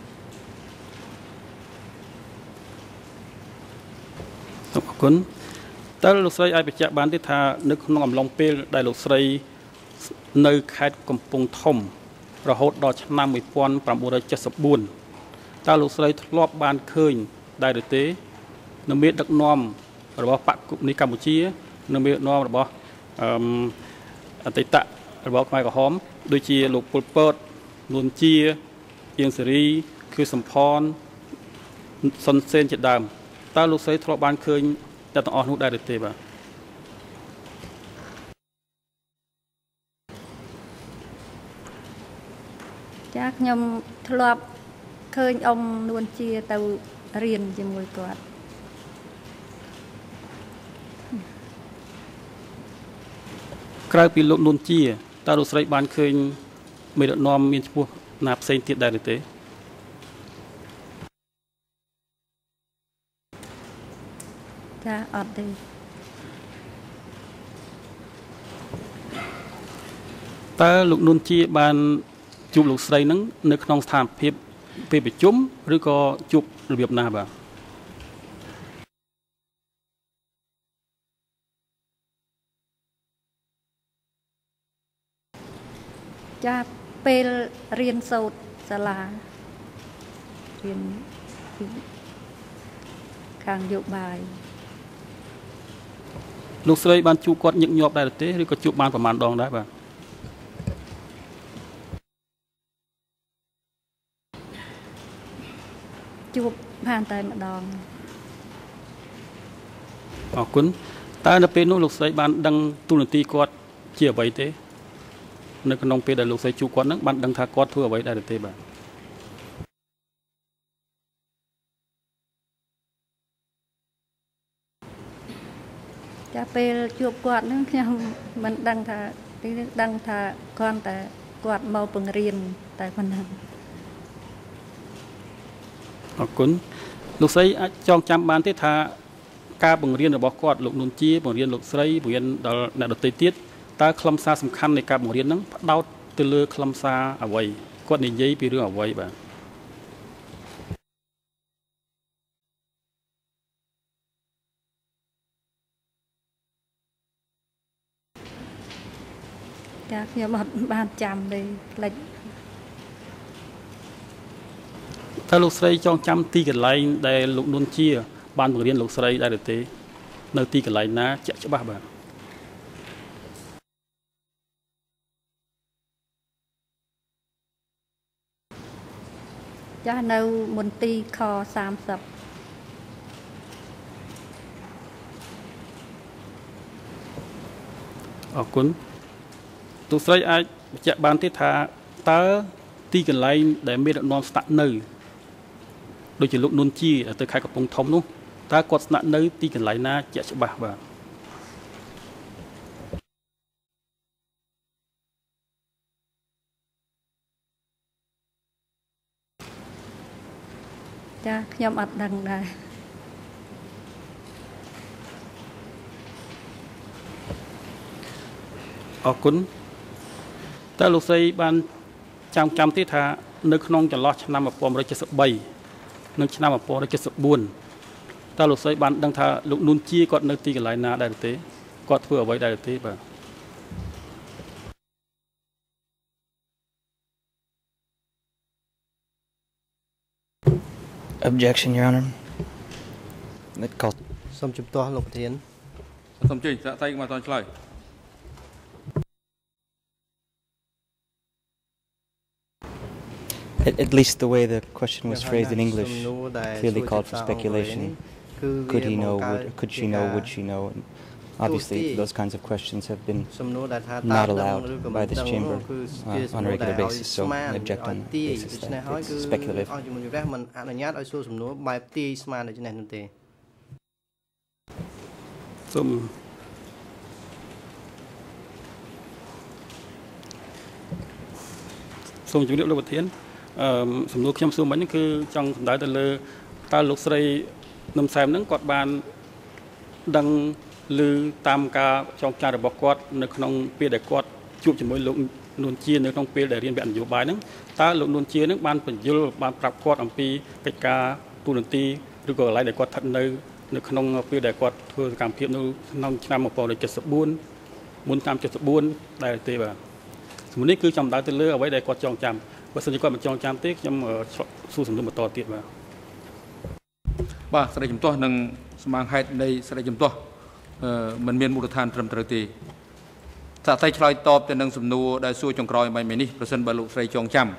អរគុណតើលោកស្រីអាចបញ្ជាក់បានទេថានៅក្នុងអំឡុងពេលដែលលោកស្រីនៅខេត្តកំពង់ធំរហូតដល់ឆ្នាំ1974តើលោកស្រីធ្លាប់បានឃើញដែរឬទេនៅមេដឹកនាំរបស់បកគុកនេះកម្ពុជានៅមេដឹកនាំរបស់អតីតរបស់ខ្មែរក្រហមដូចជាលោកពុលពតនួនជាអៀងសេរីខឿសំផនសុនសេនជាដើមតើលោកស្រីធ្លាប់បានឃើញតែទាំងអស់នោះដែរឬទេបាទចាខ្ញុំធ្លាប់ឃើញអ៊ំនួនជាទៅរៀនជាមួយគាត់ក្រៅពីលោកនួនជាតើលោកស្រីបានឃើញមេដឹកនាំមានឈ្មោះណាផ្សេងទៀតដែរឬទេចាអត់ទេតើលោកនួនជាបានជួបលោកស្រីនឹងនៅក្នុងស្ថានភាពពេលប្រជុំឬក៏ជួបរបៀបណាបាទចាពេលរៀនសូត្រសាលារៀនខាងយោបាយលោកស្រីបានជួបគាត់ញឹកញាប់ដែរទេឬក៏ជួបបានប្រមាណដងដែរបាទជួបបានតែម្ដងអរគុណតើនៅពេលនោះលោកស្រីបានដឹងទូនាទីគាត់ជាអ្វីទេនៅក្នុងពេលដែលលោកស្រីជួបគាត់ហ្នឹងបានដឹងថាគាត់ធ្វើអ្វីដែរទេបាទចាពេលជួបគាត់ហ្នឹងខ្ញុំមិនដឹងថាដឹងថាគាត់តែគាត់មកបង្រៀនតែប៉ុណ្ណឹងអរគុណលោកស្រីអាចចងចាំបានទេថាការបង្រៀនរបស់គាត់លោកនួនជាបង្រៀនលោកស្រីបង្រៀនដល់អ្នកដទៃទៀតតើខ្លឹមសារសំខាន់នៃការបង្រៀនហ្នឹងផ្ដោតទៅលើខ្លឹមសារអ្វីគាត់និយាយពីរឿងអ្វីបាទចាខ្ញុំអត់បានចាំទេផ្លេចតើលោកស្រីចងចាំទីកន្លែងដែលលោកនួនជាបានបង្រៀនលោកស្រីដែរឬទេនៅទីកន្លែងណាជាក់ច្បាស់បាទចានៅមន្ទីរខ30 អរគុណលោកស្រីអាចបញ្ជាក់បានទេថាតើទីកន្លែងដែលមានដឹកនាំស្នាក់នៅដូចជាលោកនួនជាទៅខេត្តកំពង់ធំនោះ ta quạt nạn nơi ti cần lại na chạy bạc và cha nhom ắt đằng đây ở cuốn ta lúc xây ban trăm tiết thà nơi không cho lo năm mà pom rồi cho sợ bay nơi năm mà pom rồi cho sợ buồn ta lúc xây ban đang thà lúc nôn chia còn nơi ti cái lại na đại tế còn vừa với đại tế và Objection, Your Honor. Let call. Xong chụp to Lục Thiến. Xong chơi dạ tay mà toàn lời. At least the way the question was phrased in English clearly called for speculation. Could he know? Could she know? Would she know? And obviously, those kinds of questions have been not allowed by this chamber on a regular basis, so I object on the basis that it's speculative. Xong chú điệu Lục Thiến sầm nô khiêm xương bánh cứ trong đại tờ lơ ta lục sợi nằm xem nắng quạt bàn đăng lư tam ca trong cha được bọc quạt nơi trong pia để quạt chụp chỉ mới lục nôn chia nơi trong pia để riêng bạn dụ bài nắng ta lục nôn chia nắng ban phần dư ban prak quạt ông pi cái ca tu nôn ti rồi còn lại để quạt thật nơi trong pia để quạt thưa cảm phiền nơi trong năm một bò để chật sập buôn muốn tam chật sập buôn đại tê bàสมมุตินี่คือจำได้ตัวเลือกเอาไว้ได้กอดจองจำว่าสัญญาณมันจองจำติ๊กจำสู้สมดุลมาต่อติดมาบ่าแสดงจำตัวหนึ่งสมางให้ในแสดงจำตัวมันมีมูลฐานตรมตรตีถ้าใส่ชลอยตอบแต่หนึ่งสมนูได้สู้จงกรอยไม่นี่เปอร์เซ็นต์บรรลุใส่จองจำ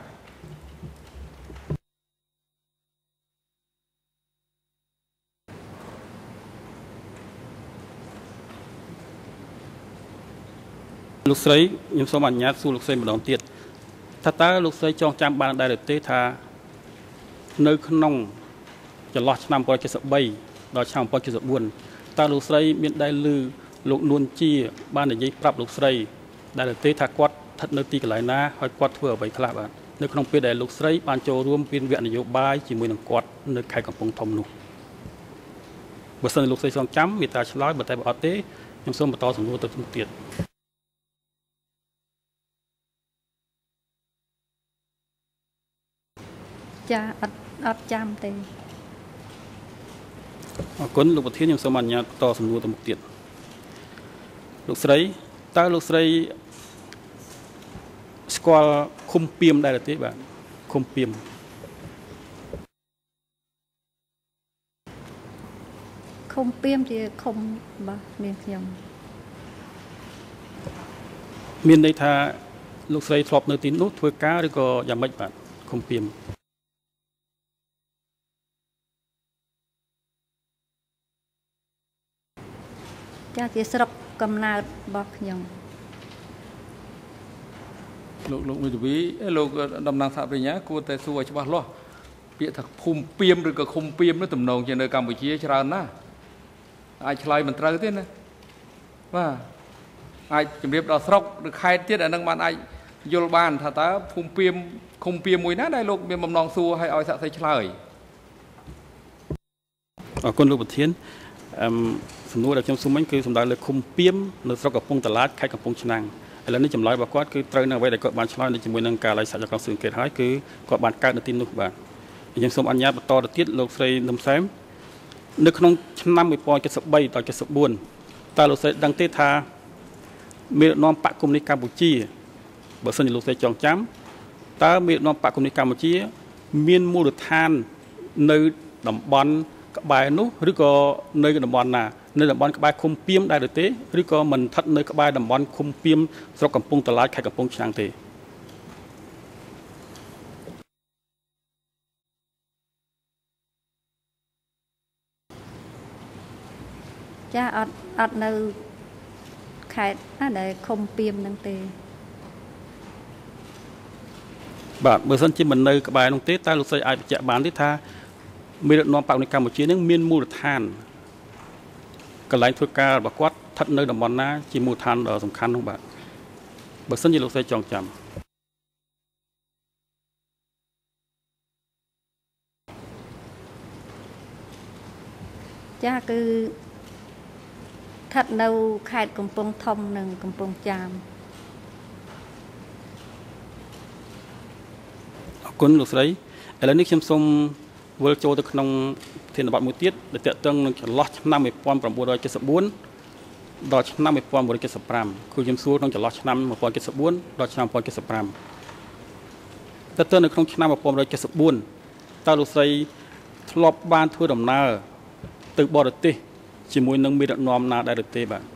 ลูกใส่ยังสมัญญาสู้ลูกใส่มาดองเตียดถ้าตาลูกใส่จองจำบานได้เตธาเนื้อขนมจะลอดนำปอยจะสบายดอกช่างปอยจะสบุญตาลูกใส่มีได้ลือลูกนวลจี้บ้านในยี่ปรับลูกใส่ได้เตธากวัดทัดเนื้อตีกันหลายนะคอยกวัดเพื่อไปคลาบเนื้อขนมเปียได้ลูกใส่ปานโจรวมเป็นเวียนนโยบายจีมือหนังกวัดเนื้อไข่กับปงทอมนุบทสนลูกใส่จองจำมีตาฉลาดบัดแต่บอเต้ยังส้มบัดต่อสมบูรณ์ตัวเตียด cha ắt chăm tê cuốn Lục Thiếnยังสมัญญาต่อสมบูรณ์ตัวมุกเตียนลูกใส่ตาลูกใส่สกอลคุมเปียมได้หรือที่แบบคุมเปียมคุมเปียมที่คุมบ่เมียนยมเมียนในท่าลูกใส่ทรอบเนื้อตีนนู้ทั่วก้าหรือก็ยังไม่แบบคุมเปียม cha chỉ sập cầm nào bọc nhung lục người chủ lục đầm năng sạp về nhá cô tay xua cho bác lo bị thật khum piêm rồi cả khum piêm nó tầm nồng trên nơi Campuchia cho ra na ai chơi mình chơi thế này và ai chuẩn bị đào sọc được khai tiết ở năng ban ai vô ban thà ta khum piêm mùi nát đây lục miền mầm nòng xua hay ai sợ say chơi ở con Lục Thiếnสมมติเราจำสมัยคือสมได้เลยคุมเปี้ยมในสระกับพงตลาดใครกับพงชนังแล้วนี่จำลอยบอกว่าคือเตยนั่งไว้ในเกาะบานชลอยในจำนวนนังการไหลสายจากกองสื่อเกิดหายคือเกาะบานการในตีนุกบานยังสมอัญญาต่อติดโลกใส่น้ำแซมนึกน้องชนะไม่พอจะสบายต่อจะสบุญตาโลกใส่ดังเตธาเมื่อน้อมปะกุมในกัมพูชีเบอร์สัญโลกใส่จองจ้ำตาเมื่อน้อมปะกุมในกัมพูชีมีนมูลฐานในดำบอลกับใบนู้หรือก็ในดำบอลน่ะในดำบอลกับใบคุมเปียมได้หรือเตหรือก็มันทัดในกับใบดำบอลคุมเปียมสระกับพงตลาดใครกับพงชนังเต cha ọtនៅខេត្តណាដែលឃុំពីមនឹងទេបាទបើសិនជាមិននៅក្បែរនោះទេតើលោកស្រីអាចបញ្ជាក់បានទេថាមានដឹកនាំបកនៃកម្ពុជានឹងមានមូលដ្ឋានកន្លែងធ្វើការរបស់គាត់ស្ថិតនៅតំបន់ណាជាមូលដ្ឋានដ៏សំខាន់នោះបាទបើសិនជាលោកស្រីចងចាំចាគឺស្ថិតនៅខេត្តកំពង់ធំនិងកំពង់ចាមអរគុណលោកស្រីឥឡូវនេះខ្ញុំសូមវិលចូលទៅក្នុងធានបទមួយទៀតដែលតកតឹងនឹងចន្លោះឆ្នាំ1974ដល់ឆ្នាំ1975គឺខ្ញុំសួរក្នុងចន្លោះឆ្នាំ1974ដល់ឆ្នាំ1975តើតើនៅក្នុងឆ្នាំ1974តើលោកស្រីធ្លាប់បានធ្វើដំណើរទៅបរទេសជាមួយនឹងមេដឹកនាំណាដែរឬទេបាទ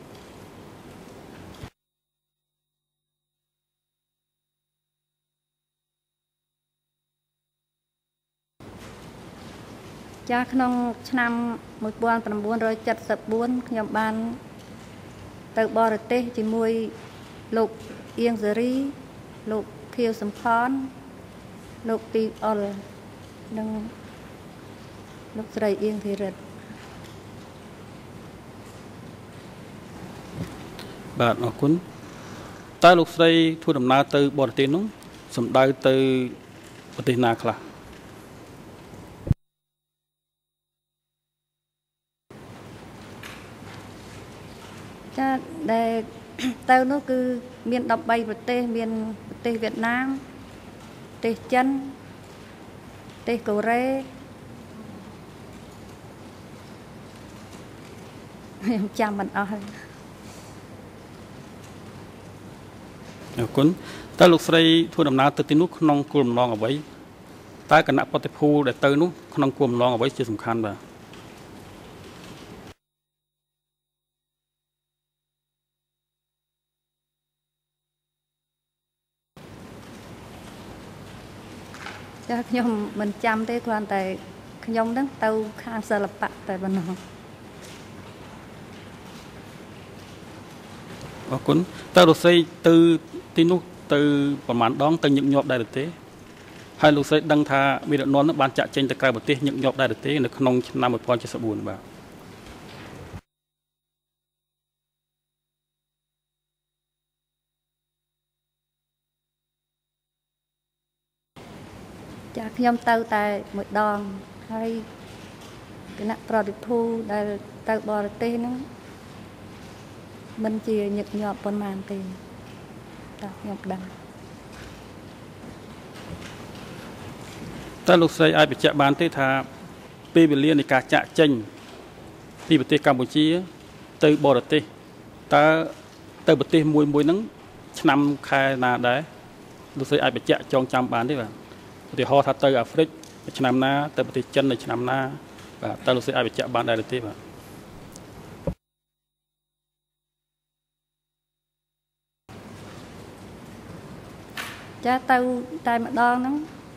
ចាក្នុងឆ្នាំ1974ខ្ញុំបានទៅបរទេសជាមួយលោកអៀងសេរីលោកខៀវសំផនលោកទីអុលនិងលោកស្រីអៀងធីរិតបាទអរគុណតើលោកស្រីធ្វើដំណើរទៅបរទេសនោះសំដៅទៅប្រទេសណាខ្លះចាដែលទៅនោះគឺមាន13ប្រទេសមានប្រទេសវៀតណាមប្រទេសចិនប្រទេសកូរ៉េខ្ញុំចាំមិនអស់ហើយអរគុណតើលោកស្រីធ្វើដំណើរទៅទីនោះក្នុងគោលបំណងអ្វីតើគណៈបតិភូដែលទៅនោះក្នុងគោលបំណងអ្វីជាសំខាន់បាទចាខ្ញុំមិនចាំទេគ្រាន់តែខ្ញុំនឹងទៅខាងសិល្បៈតែប៉ុណ្ណោះអរគុណតើលោកស្រីទៅទីនោះទៅប្រហែលដងទៅញឹកញាប់ដែរឬទេហើយលោកស្រីដឹងថាមេដឹកនាំនឹងបានចាក់ចេញទៅក្រៅប្រទេសញឹកញាប់ដែរឬទេនៅក្នុងឆ្នាំ1974បាទចាខ្ញុំទៅតែមួយដងហើយគណៈប្រតិភូដែលទៅបរទេសហ្នឹងមិនជាញឹកញាប់ប៉ុន្មានទេតើខ្ញុំដឹងតើលោកស្រីអាចបញ្ជាក់បានទេថាពេលវេលានៃការចាក់ចេញពីប្រទេសកម្ពុជាទៅបរទេសតើទៅប្រទេសមួយហ្នឹងឆ្នាំខែណាដែរលោកស្រីអាចបញ្ជាក់ចងចាំបានទេបាទឧទាហរណ៍ថាទៅអាហ្វ្រិកឆ្នាំណាទៅប្រទេសចិននៅឆ្នាំណាបាទតើលោកស្រីអាចបញ្ជាក់បានដែរឬទេបាទចាទៅតែម្ដងហ្នឹង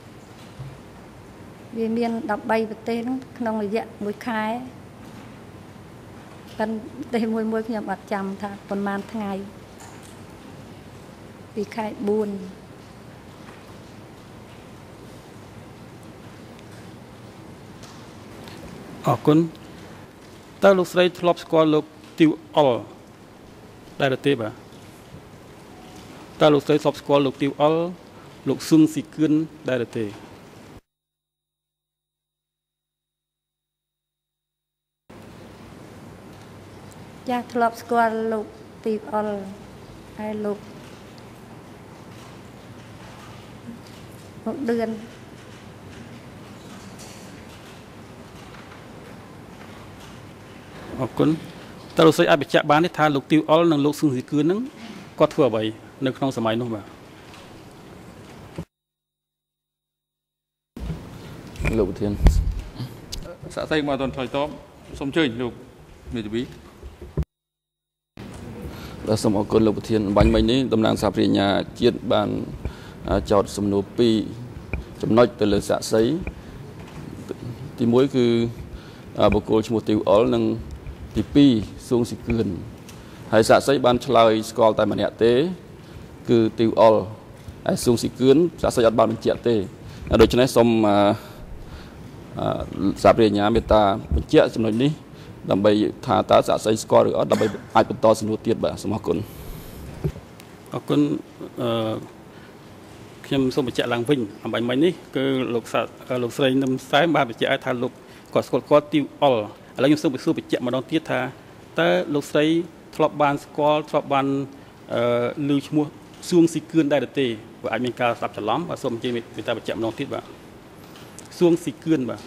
វាមាន13ប្រទេសហ្នឹងក្នុងរយៈ1ខែប៉ុន្តែប្រទេសមួយខ្ញុំអត់ចាំថាប៉ុន្មានថ្ងៃពីខែ4 អរគុណតើលោកស្រីធ្លាប់ស្គាល់លោកទីវអុលដែរឬទេបាទតើលោកស្រីធ្លាប់ស្គាល់លោកទីវអុលលោកស៊ុនស៊ីគឿនដែរឬទេចាធ្លាប់ស្គាល់លោកទីវអុលហើយលោកដឿនអរគុណតើលោកស្រីអាចបញ្ជាក់បានទេថាលោកទីវអុលនិងលោកស៊ុនស៊ីគឿនហ្នឹងគាត់ធ្វើអ្វីនៅក្នុងសម័យនោះបាទលោកប្រធានសាក់សីមកអត់ឆ្លើយតបសូមអញ្ជើញលោកមេធាវីបាទសូមអរគុណលោកប្រធានបាញ់មិញនេះតំណាងសហប្រជាញ្ញាជាតិបានចោទសំណួរ2ចំណុចទៅលើសាក់សីទី1គឺបុគ្គលឈ្មោះទីវអុលនិងទី2ស៊ុងស៊ីគឿនហើយសាក់សីបានឆ្លើយស្គាល់តែម្នាក់ទេគឺទីវអុលហើយស៊ុងស៊ីគឿនសាក់សីអត់បានបញ្ជាក់ទេដូច្នេះសូមសាព្រាញ្ញាមេត្តាបញ្ជាក់ចំណុចនេះដើម្បីថាតើសាក់សីស្គាល់ឬអត់ដើម្បីអាចបន្តសំណួរទៀតបាទសូមអរគុណអរគុណខ្ញុំសូមបញ្ជាក់ឡើងវិញអំបញ្ញមិញនេះគឺលោកស្រីនឹមសែមបានបញ្ជាក់ថាលោកគាត់ស្គាល់គាត់ទីវអល់ឥឡូវខ្ញុំសូមបញ្ជាក់ម្ដងទៀតថាតើលោកស្រីធ្លាប់បានស្គាល់ធ្លាប់បានឮឈ្មោះសួងស៊ីគឿនដែរទេបើអាចមានការស្ដាប់ច្រឡំបាទសូមអញ្ជើញមេត្តាបញ្ជាក់ម្ដងទៀតបាទសួងស៊ីគឿនបាទ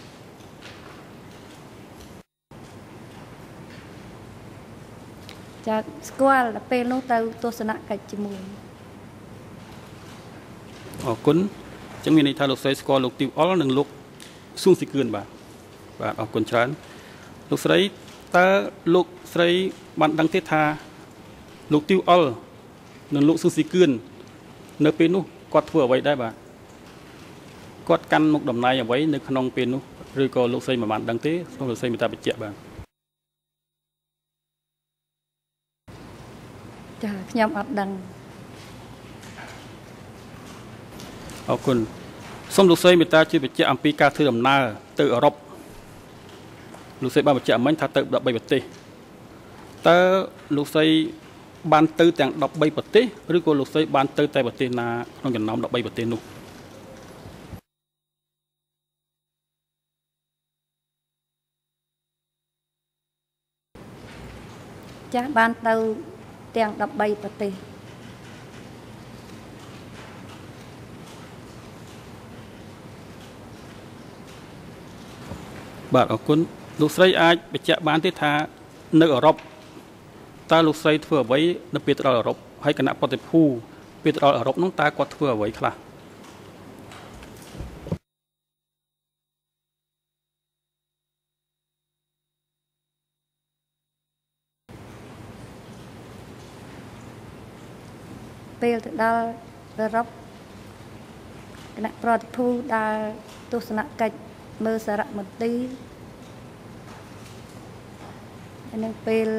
ចាស្គាល់ដល់ពេលនោះទៅទស្សនកិច្ចជាមួយអរគុណអញ្ចឹងមានន័យថាលោកស្រីស្គាល់លោកទីវអល់និងលោកសួងស៊ីគឿនបាទអរគុណច្រើនលោកស្រីតើលោកស្រីបានដឹងទេថាលោកទីវអល់និងលោកសួងស៊ីគឿននៅពេលនោះគាត់ធ្វើអ្វីដែរបាទគាត់កាន់មុខតំណែងអ្វីនៅក្នុងពេលនោះឬក៏លោកស្រីមិនបានដឹងទេសូមលោកស្រីមេត្តាបញ្ជាក់បាទចាខ្ញុំអត់ដឹងអរគុណសូមលោកស្រីមេត្តាជួយបញ្ជាក់អំពីការធ្វើដំណើរទៅអឺរ៉ុបលោកស្រីបានបញ្ជាក់មិញថាទៅ13ប្រទេសតើលោកស្រីបានទៅទាំង13ប្រទេសឬក៏លោកស្រីបានទៅតែប្រទេសណាក្នុងចំណោម13ប្រទេសនោះចាបានទៅទាំង13ប្រទេសបាទអរគុណលោកស្រីអាចបញ្ជាក់បានទេថានៅអឺរ៉ុបតើលោកស្រីធ្វើអ្វីនៅពេលទៅដល់អឺរ៉ុបហើយគណៈប្រតិភូពេលទៅដល់អឺរ៉ុបនោះតើគាត់ធ្វើអ្វីខ្លះពេលទៅដល់អឺរ៉ុបគណៈប្រតិភូដែលទស្សនកិច្ចមើលសារមន្ទីរនិងពេល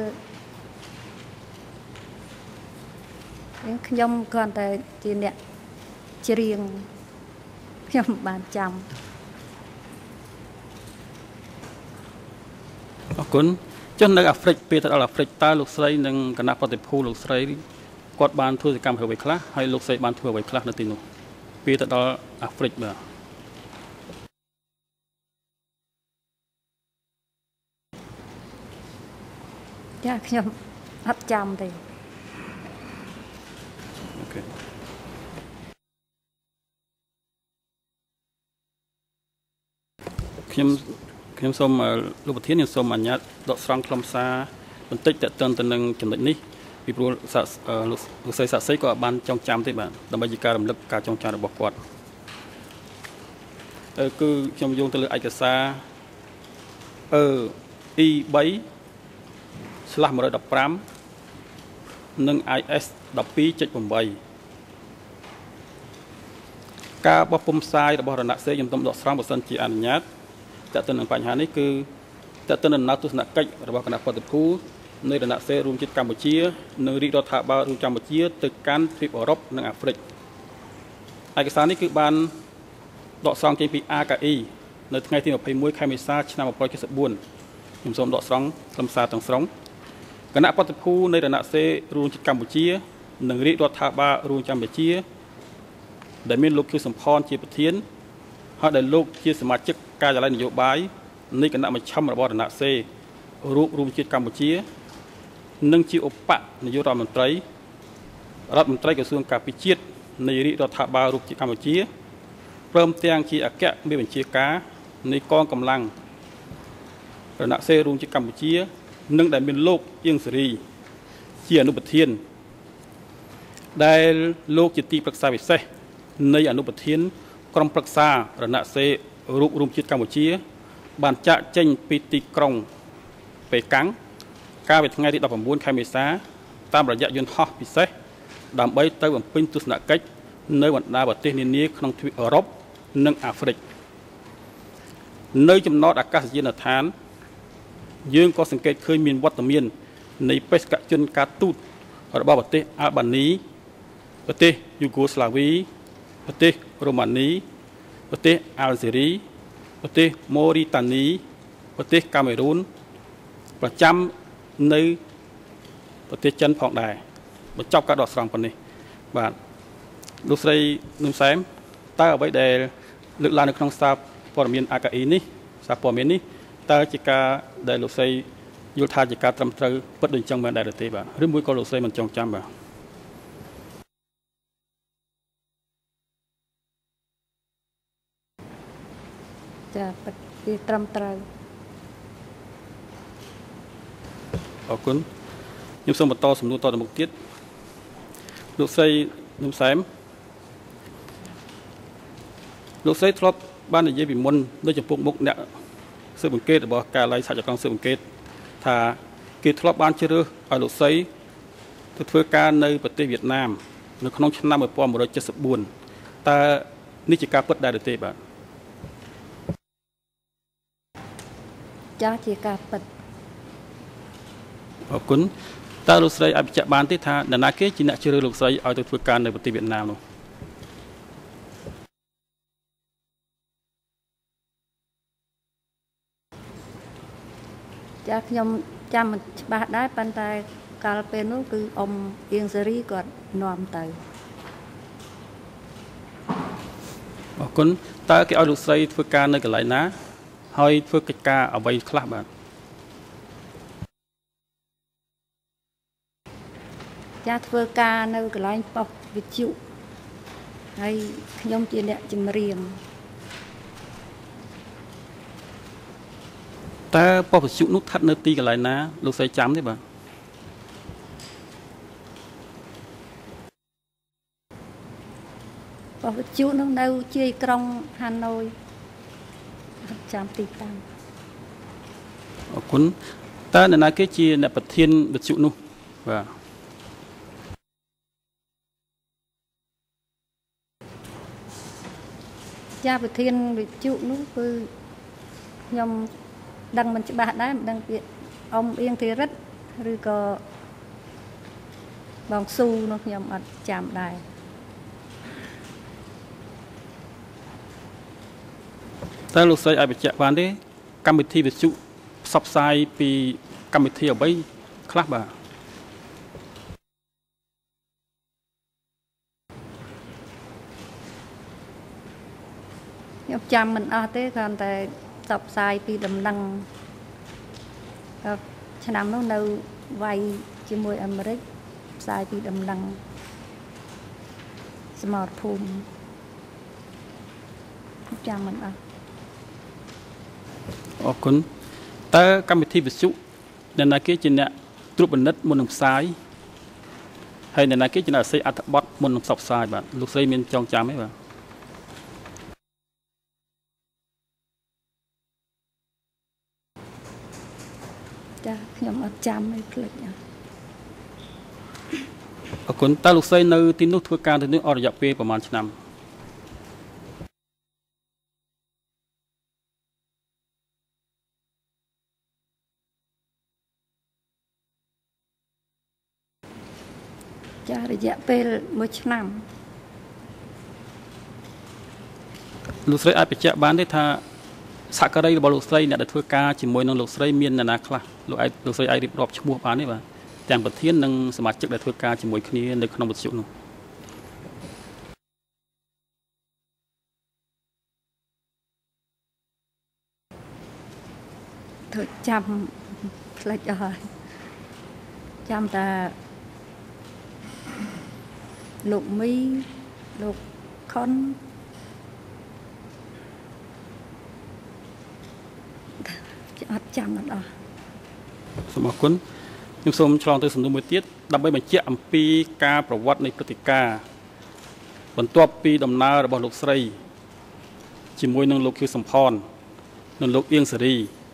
ខ្ញុំគ្រាន់តែជាអ្នកច្រៀងខ្ញុំបានចាំអរគុណចុះនៅអាហ្វ្រិកពេលទៅដល់អាហ្វ្រិកតើលោកស្រីនិងគណៈប្រតិភូលោកស្រីគាត់បានធ្វើសកម្មភាពអ្វីខ្លះហើយលោកស្រីបានធ្វើអ្វីខ្លះនៅទីនោះពេលទៅដល់អាហ្វ្រិកបាទចាខ្ញុំអត់ចាំទេអូខេខ្ញុំសូមលោកប្រធានខ្ញុំសូមអនុញ្ញាតដកស្រង់ខ្លឹមសារបន្តិចតទៅនឹងចំណុចនេះពីព្រោះលោកស្រីសាក់សីក៏បានចងចាំទេបាទដើម្បីជាការរំលឹកការចងចាំរបស់គាត់គឺខ្ញុំយោងទៅលើឯកសារE3/115 និង IS 12.8 ការបោះពុម្ពផ្សាយរបស់រណសេរីខ្ញុំសូមដកស្រង់បើសិនជាអនុញ្ញាតតទៅនឹងបញ្ហានេះគឺតទៅនឹងដំណើរទស្សនកិច្ចរបស់គណៈប្រតិភូនៃរណសេរីរួមជាតិកម្ពុជានិងរាជរដ្ឋាភិបាលរួមកម្ពុជាទៅកាន់ទ្វីបអឺរ៉ុបនិងអាហ្វ្រិកឯកសារនេះគឺបានដកស្រង់ចេញពី AKI នៅថ្ងៃទី21 ខែមេសាឆ្នាំ1974ខ្ញុំសូមដកស្រង់ខ្លឹមសារទាំងស្រុងគណៈប្រតិភូនៃរណសេរីរួមជាតិកម្ពុជានិងរាជរដ្ឋាភិបាលរួមកម្ពុជាដែលមានលោកខៀវសំផនជាប្រធានហើយដែលលោកជាសមាជិកការិយាល័យនយោបាយនៃគណៈមជ្ឈិមរបស់រណសេរីរួមជាតិកម្ពុជានិងជាឧបនាយករដ្ឋមន្ត្រីក្រសួងការពារជាតិនៃរាជរដ្ឋាភិបាលរួមជាតិកម្ពុជាព្រមទាំងជាអគ្គមេបញ្ជាការនៃកងកម្លាំងរណសេរីរួមជាតិកម្ពុជានិងដែលមានលោកអៀងសេរីជាអនុប្រធានដែលលោកជាទីប្រឹក្សាពិសេសនៃអនុប្រធានក្រុមប្រឹក្សារណសេរីរួមជាតិកម្ពុជាបានចាក់ចេញពីទីក្រុងប៉េកាំងកាលពីថ្ងៃទី19 ខែមេសាតាមរយៈយន្តហោះពិសេសដើម្បីទៅបំពេញទស្សនកិច្ចនៅបណ្ដាប្រទេសនានាក្នុងទ្វីបអឺរ៉ុបនិងអាហ្វ្រិកនៅចំណតអាកាសយានដ្ឋានយើងក៏សង្កេតឃើញមានវត្តមាននៃបេសកជនការទូតរបស់ប្រទេសអាល់បានីប្រទេសយូហ្គោស្លាវីប្រទេសរូម៉ានីប្រទេសអាល់ហ្សេរីប្រទេសម៉ូរីតានីប្រទេសកាមេរូនប្រចាំនៅប្រទេសចិនផងដែរបញ្ចប់ការដកស្រង់ប៉ុណ្នេះបាទលោកស្រីនឹមសែមតើអ្វីដែលលើកឡើងនៅក្នុងសារព័ត៌មាន AKI នេះសារព័ត៌មាននេះតើជាការដែលលោកស្រីយល់ថាជាការត្រឹមត្រូវពិតដូចអញ្ចឹងមែនដែរទេបាទឬមួយក៏លោកស្រីមិនចងចាំបាទចាពិតវាត្រឹមត្រូវអរគុណខ្ញុំសូមបន្តសំណួរតទៅមុខទៀតលោកស្រីនឹមសែមលោកស្រីធ្លាប់បាននិយាយពីមុននៅចំពោះមុខអ្នកស៊ើបអង្កេតរបស់ការិយាល័យសហការស៊ើបអង្កេតថាគេធ្លាប់បានជ្រើសរើសឲ្យលោកស្រីទៅធ្វើការនៅប្រទេសវៀតណាមនៅក្នុងឆ្នាំ1974តើនេះជាការពិតដែរឬទេបាទចាជាការពិតអរគុណតើលោកស្រីអាចបញ្ជាក់បានទេថានរណាគេជាអ្នកជ្រើសរើសលោកស្រីឲ្យទៅធ្វើការនៅប្រទេសវៀតណាមនោះចាខ្ញុំចាំមិនច្បាស់ដែរប៉ុន្តែកាលពេលនោះគឺអ៊ំអៀងសេរីគាត់នាំទៅអរគុណតើគេឲ្យលោកស្រីធ្វើការនៅកន្លែងណាហើយធ្វើកិច្ចការអ្វីខ្លះបាទចាធ្វើការនៅកន្លែងប៉ុស្តិ៍វិទ្យុហើយខ្ញុំជាអ្នកចម្រៀងតើប៉ុស្តិ៍វិទ្យុនោះស្ថិតនៅទីកន្លែងណាលោកស្រីចាំទេបាទប៉ុស្តិ៍វិទ្យុនោះនៅជាយក្រុងហាណូយចាំទីតាំងអរគុណតើនរណាគេជាអ្នកប្រធានវិទ្យុនោះបាទចាប្រធានវិទ្យុនោះគឺខ្ញុំដឹងមិនច្បាស់ដែរមិនដឹងពាក្យអ៊ំអៀងធីរិតឬក៏បងស៊ូនោះខ្ញុំអត់ចាំដែរតើលោកស្រីអាចបញ្ជាក់បានទេកម្មវិធីវិទ្យុផ្សព្វផ្សាយពីកម្មវិធីអ្វីខ្លះបាទខ្ញុំចាំមិនអស់ទេគ្រាន់តែផ្សព្វផ្សាយពីដំណឹងឆ្នាំនោះនៅវាយជាមួយអាមេរិកផ្សាយពីដំណឹងសមរភូមិចាំមិនអស់អរគុណតើកម្មវិធីវិទ្យុអ្នកណាគេជាអ្នកត្រួតពិនិត្យមុននឹងផ្សាយហើយអ្នកណាគេជាអ្នកអត្ថបទមុននឹងផ្សព្វផ្សាយបាទលោកស្រីមានចងចាំទេបាទចាខ្ញុំអត់ចាំទេភ្លេចអរគុណតើលោកស្រីនៅទីនោះធ្វើការទីនោះអស់រយៈពេលប្រហែលឆ្នាំចារយៈពេល1ឆ្នាំលោកស្រីអាចបញ្ជាក់បានទេថាសហការីរបស់លោកស្រីអ្នកដែលធ្វើការជាមួយនឹងលោកស្រីមាននរណាខ្លះលោកស្រីអាចរៀបរាប់ឈ្មោះបានទេបាទទាំងប្រធាននិងសមាជិកដែលធ្វើការជាមួយគ្នានៅក្នុងវិទ្យុនោះធ្វើចាំផ្លេចអស់ហើយចាំតែលោកមីលោកខុនអត់ចាំអត់អស់សូមអរគុណខ្ញុំសូមឆ្លងទៅសំណួរមួយទៀតដើម្បីបញ្ជាក់អំពីការប្រវត្តិនៃព្រឹត្តិការណ៍បន្ទាប់ពីដំណើររបស់លោកស្រីជាមួយនឹងលោកខៀវសំផននិងលោកអៀងសេរី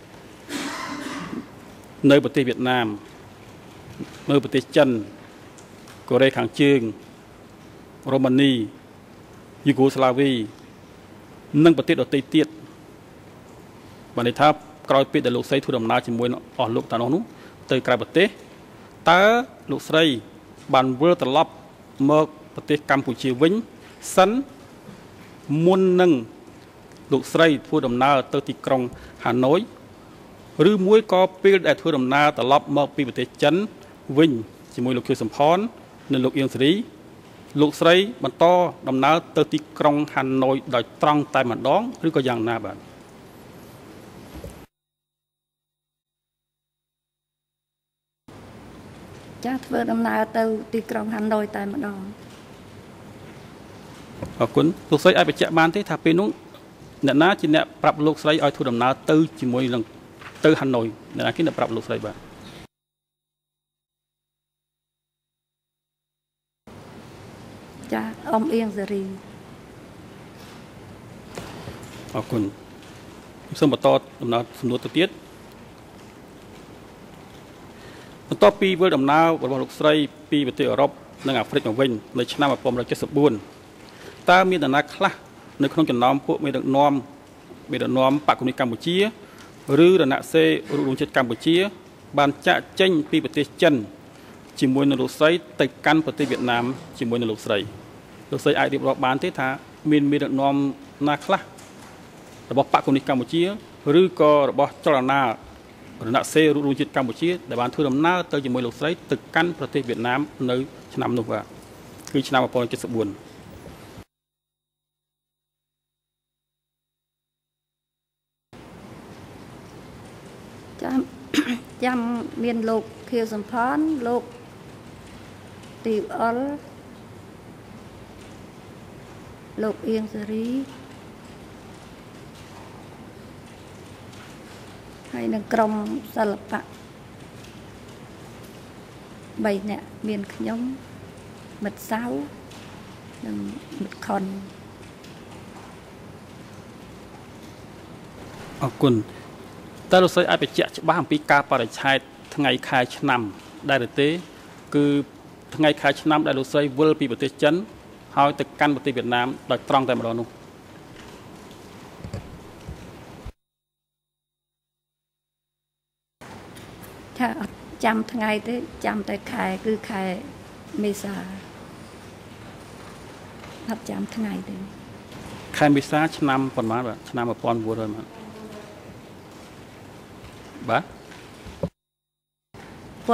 នៅប្រទេសវៀតណាមនៅប្រទេសចិនកូរ៉េខាងជើងរូម៉ានីយូហ្គោស្លាវីនិងប្រទេសដទៃទៀតបានន័យថាក្រោយពេលដែលលោកស្រីធ្វើដំណើរជាមួយអស់លោកតានោះទៅក្រៅប្រទេសតើលោកស្រីបានវិលត្រឡប់មកប្រទេសកម្ពុជាវិញសិនមុននឹងលោកស្រីធ្វើដំណើរទៅទីក្រុងហាណូយឬមួយក៏ពេលដែលធ្វើដំណើរត្រឡប់មកពីប្រទេសចិនវិញជាមួយលោកខៀវសំផននិងលោកអៀងសេរីលោកស្រីបន្តដំណើរទៅទីក្រុងហាណូយដោយត្រង់តែម្ដងឬក៏យ៉ាងណាបាទចាធ្វើដំណើរទៅទីក្រុងហាណូយតែម្ដងអរគុណលោកស្រីអាចបញ្ជាក់បានទេថាពេលនោះអ្នកណាជាអ្នកប្រាប់លោកស្រីឲ្យធ្វើដំណើរទៅជាមួយនឹងទៅហាណូយអ្នកណាគេអ្នកប្រាប់លោកស្រីបាទចាអ៊ំអៀងសេរីអរគុណសូមបន្តដំណើរសំណួរទៅទៀតបន្ទាប់ពីវិលដំណើររបស់លោកស្រីពីប្រទេសអឺរ៉ុបនិងអាហ្វ្រិកមកវិញនៅឆ្នាំ1974តើមាននរណាខ្លះនៅក្នុងចំណោមពួកមេដឹកនាំបកកុម្មុយនីសកម្ពុជាឬរណសេរីរួមជាតិកម្ពុជាបានចាក់ចេញពីប្រទេសចិនជាមួយនឹងលោកស្រីទៅកាន់ប្រទេសវៀតណាមជាមួយនឹងលោកស្រីអាចរៀបរាប់បានទេថាមានមេដឹកនាំណាខ្លះរបស់បកកុម្មុយនីសកម្ពុជាឬក៏របស់ចលនារណសេរីរួមជាតិកម្ពុជាដែលបានធ្វើដំណើរទៅជាមួយលោកស្រីទៅកាន់ប្រទេសវៀតណាមនៅឆ្នាំនោះបាទគឺឆ្នាំ1974 ចាំមានលោកខៀវសំផនលោកទីវអុលលោកអៀងសេរីហើយនឹងក្រុមសិល្បៈ3នាក់មានខ្ញុំមិត្តសៅនិងមិត្តខុនអរគុណតើលោកស្រីអាចបញ្ជាក់ច្បាស់អំពីការបរិច្ឆេទថ្ងៃខែឆ្នាំដែរឬទេគឺថ្ងៃខែឆ្នាំដែលលោកស្រីវិលពីប្រទេសចិនហើយទៅកាន់ប្រទេសវៀតណាមដោយត្រង់តែម្ដងនោះថាអត់ចាំថ្ងៃទេចាំតែខែគឺខែមេសាអត់ចាំថ្ងៃទេខែមេសាឆ្នាំប៉ុន្មានបាទឆ្នាំ1900បាទ 1974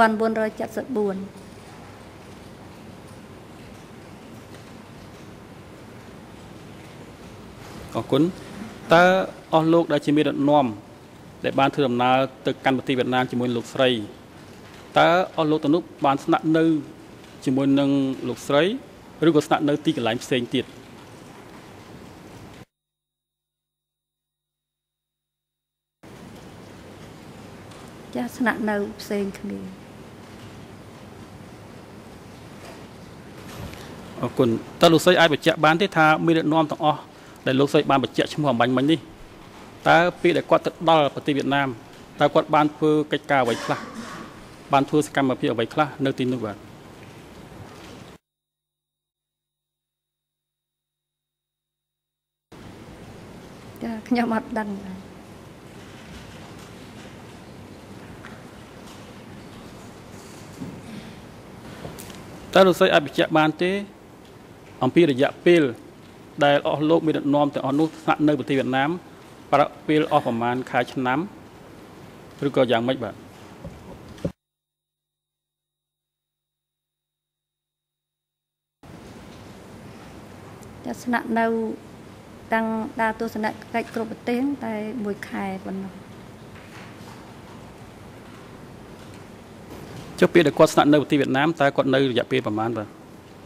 អរគុណតើអស់លោកដែលជាមេដឹកនាំដែលបានធ្វើដំណើរទៅកាន់ប្រទេសវៀតណាមជាមួយលោកស្រីតើអស់លោកទៅនោះបានស្នាក់នៅជាមួយនឹងលោកស្រីឬក៏ស្នាក់នៅទីកន្លែងផ្សេងទៀតចាស្នាក់នៅផ្សេងគ្នាអរគុណតើលោកស្រីអាចបញ្ជាក់បានទេថាមេដឹកនាំទាំងអស់ដែលលោកស្រីបានបញ្ជាក់ឈ្មោះអំបញ្ញមិញនេះតើពេលដែលគាត់ទៅដល់ប្រទេសវៀតណាមតើគាត់បានធ្វើកិច្ចការអ្វីខ្លះបានធ្វើសកម្មភាពអ្វីខ្លះនៅទីនោះបាទចាខ្ញុំអត់ដឹងតើលោកស្រីអាចបញ្ជាក់បានទេអំពីរយៈពេលដែលអស់លោកមេដឹកនាំទាំងអស់នោះស្នាក់នៅប្រទេសវៀតណាមប្រហែលពេលអស់ប្រមាណខែឆ្នាំឬក៏យ៉ាងម៉េចបាទចាស្នាក់នៅតាំងដើរទស្សនកិច្ចគ្រប់ប្រទេសតែ1ខែប៉ុណ្ណោះចុះពេលដែលគាត់ស្នាក់នៅប្រទេសវៀតណាមតើគាត់នៅរយៈពេលប្រហែលបាទ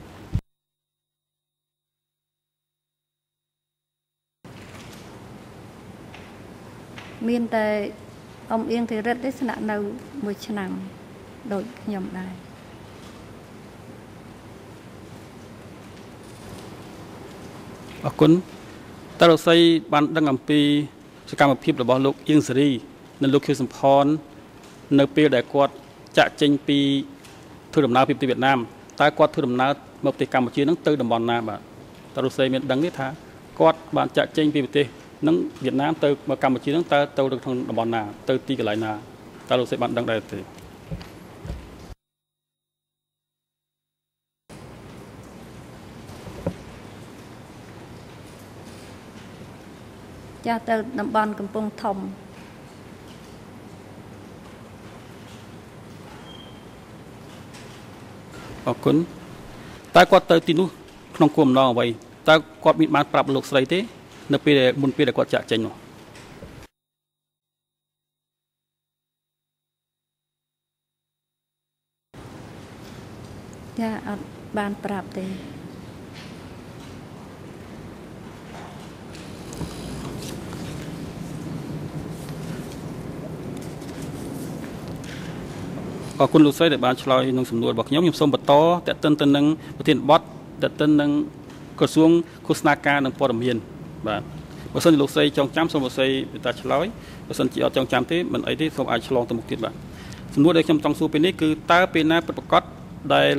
មានតែអ៊ំអៀងធីរិតទេស្នាក់នៅ1ឆ្នាំដូចខ្ញុំដែរអរគុណតើលោកស្រីបានដឹងអំពីសកម្មភាពរបស់លោកអៀងសេរីនិងលោកខៀវសំផននៅពេលដែលគាត់ចាក់ចេញពីធ្វើដំណើរពីប្រទេសវៀតណាមតើគាត់ធ្វើដំណើរមកប្រទេសកម្ពុជានឹងទៅតំបន់ណាបាទតើលោកស្រីមានដឹងទេថាគាត់បានចាក់ចេញពីប្រទេសនឹងវៀតណាមទៅមកកម្ពុជានឹងតើទៅក្នុងតំបន់ណាទៅទីកន្លែងណាតើលោកស្រីបានដឹងដែរទេចចាទៅតំបន់កំពង់ធំអរគុណតើគាត់ទៅទីនោះក្នុងគោលបំណងអ្វីតើគាត់មានបានប្រាប់លោកស្រីទេនៅពេលមុនពេលដែលគាត់ចាក់ចេញនោះចាអត់បានប្រាប់ទេអរគុណលោកស្រីដែលបានឆ្លើយនឹងសំណួររបស់ខ្ញុំសូមបន្តតេតិនទៅនឹងប្រធានបទតេតិននឹងក្រសួងឃោសនាការនិងព័ត៌មានបាទបើសិនជាលោកស្រីចង់ចាំសូមលោកស្រីតាឆ្លើយបើសិនជាអត់ចង់ចាំទេមិនអីទេសូមអាចឆ្លងទៅមុខទៀតបាទសំណួរដែលខ្ញុំចង់សួរពេលនេះគឺតើពេលណាពិតប្រាកដដែល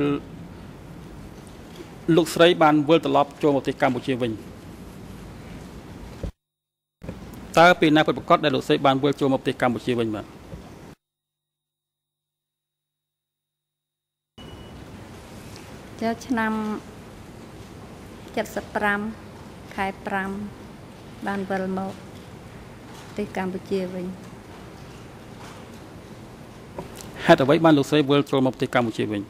លោកស្រីបានវិលត្រឡប់ចូលមកប្រទេសកម្ពុជាវិញតើពេលណាពិតប្រាកដដែលលោកស្រីបានវិលចូលមកប្រទេសកម្ពុជាវិញបាទចាឆ្នាំ75ខែ5បានវិលមកប្រទេសកម្ពុជាវិញហេតុអ្វីបានលោកស្រីវិលចូលមកប្រទេសកម្ពុជាវិញ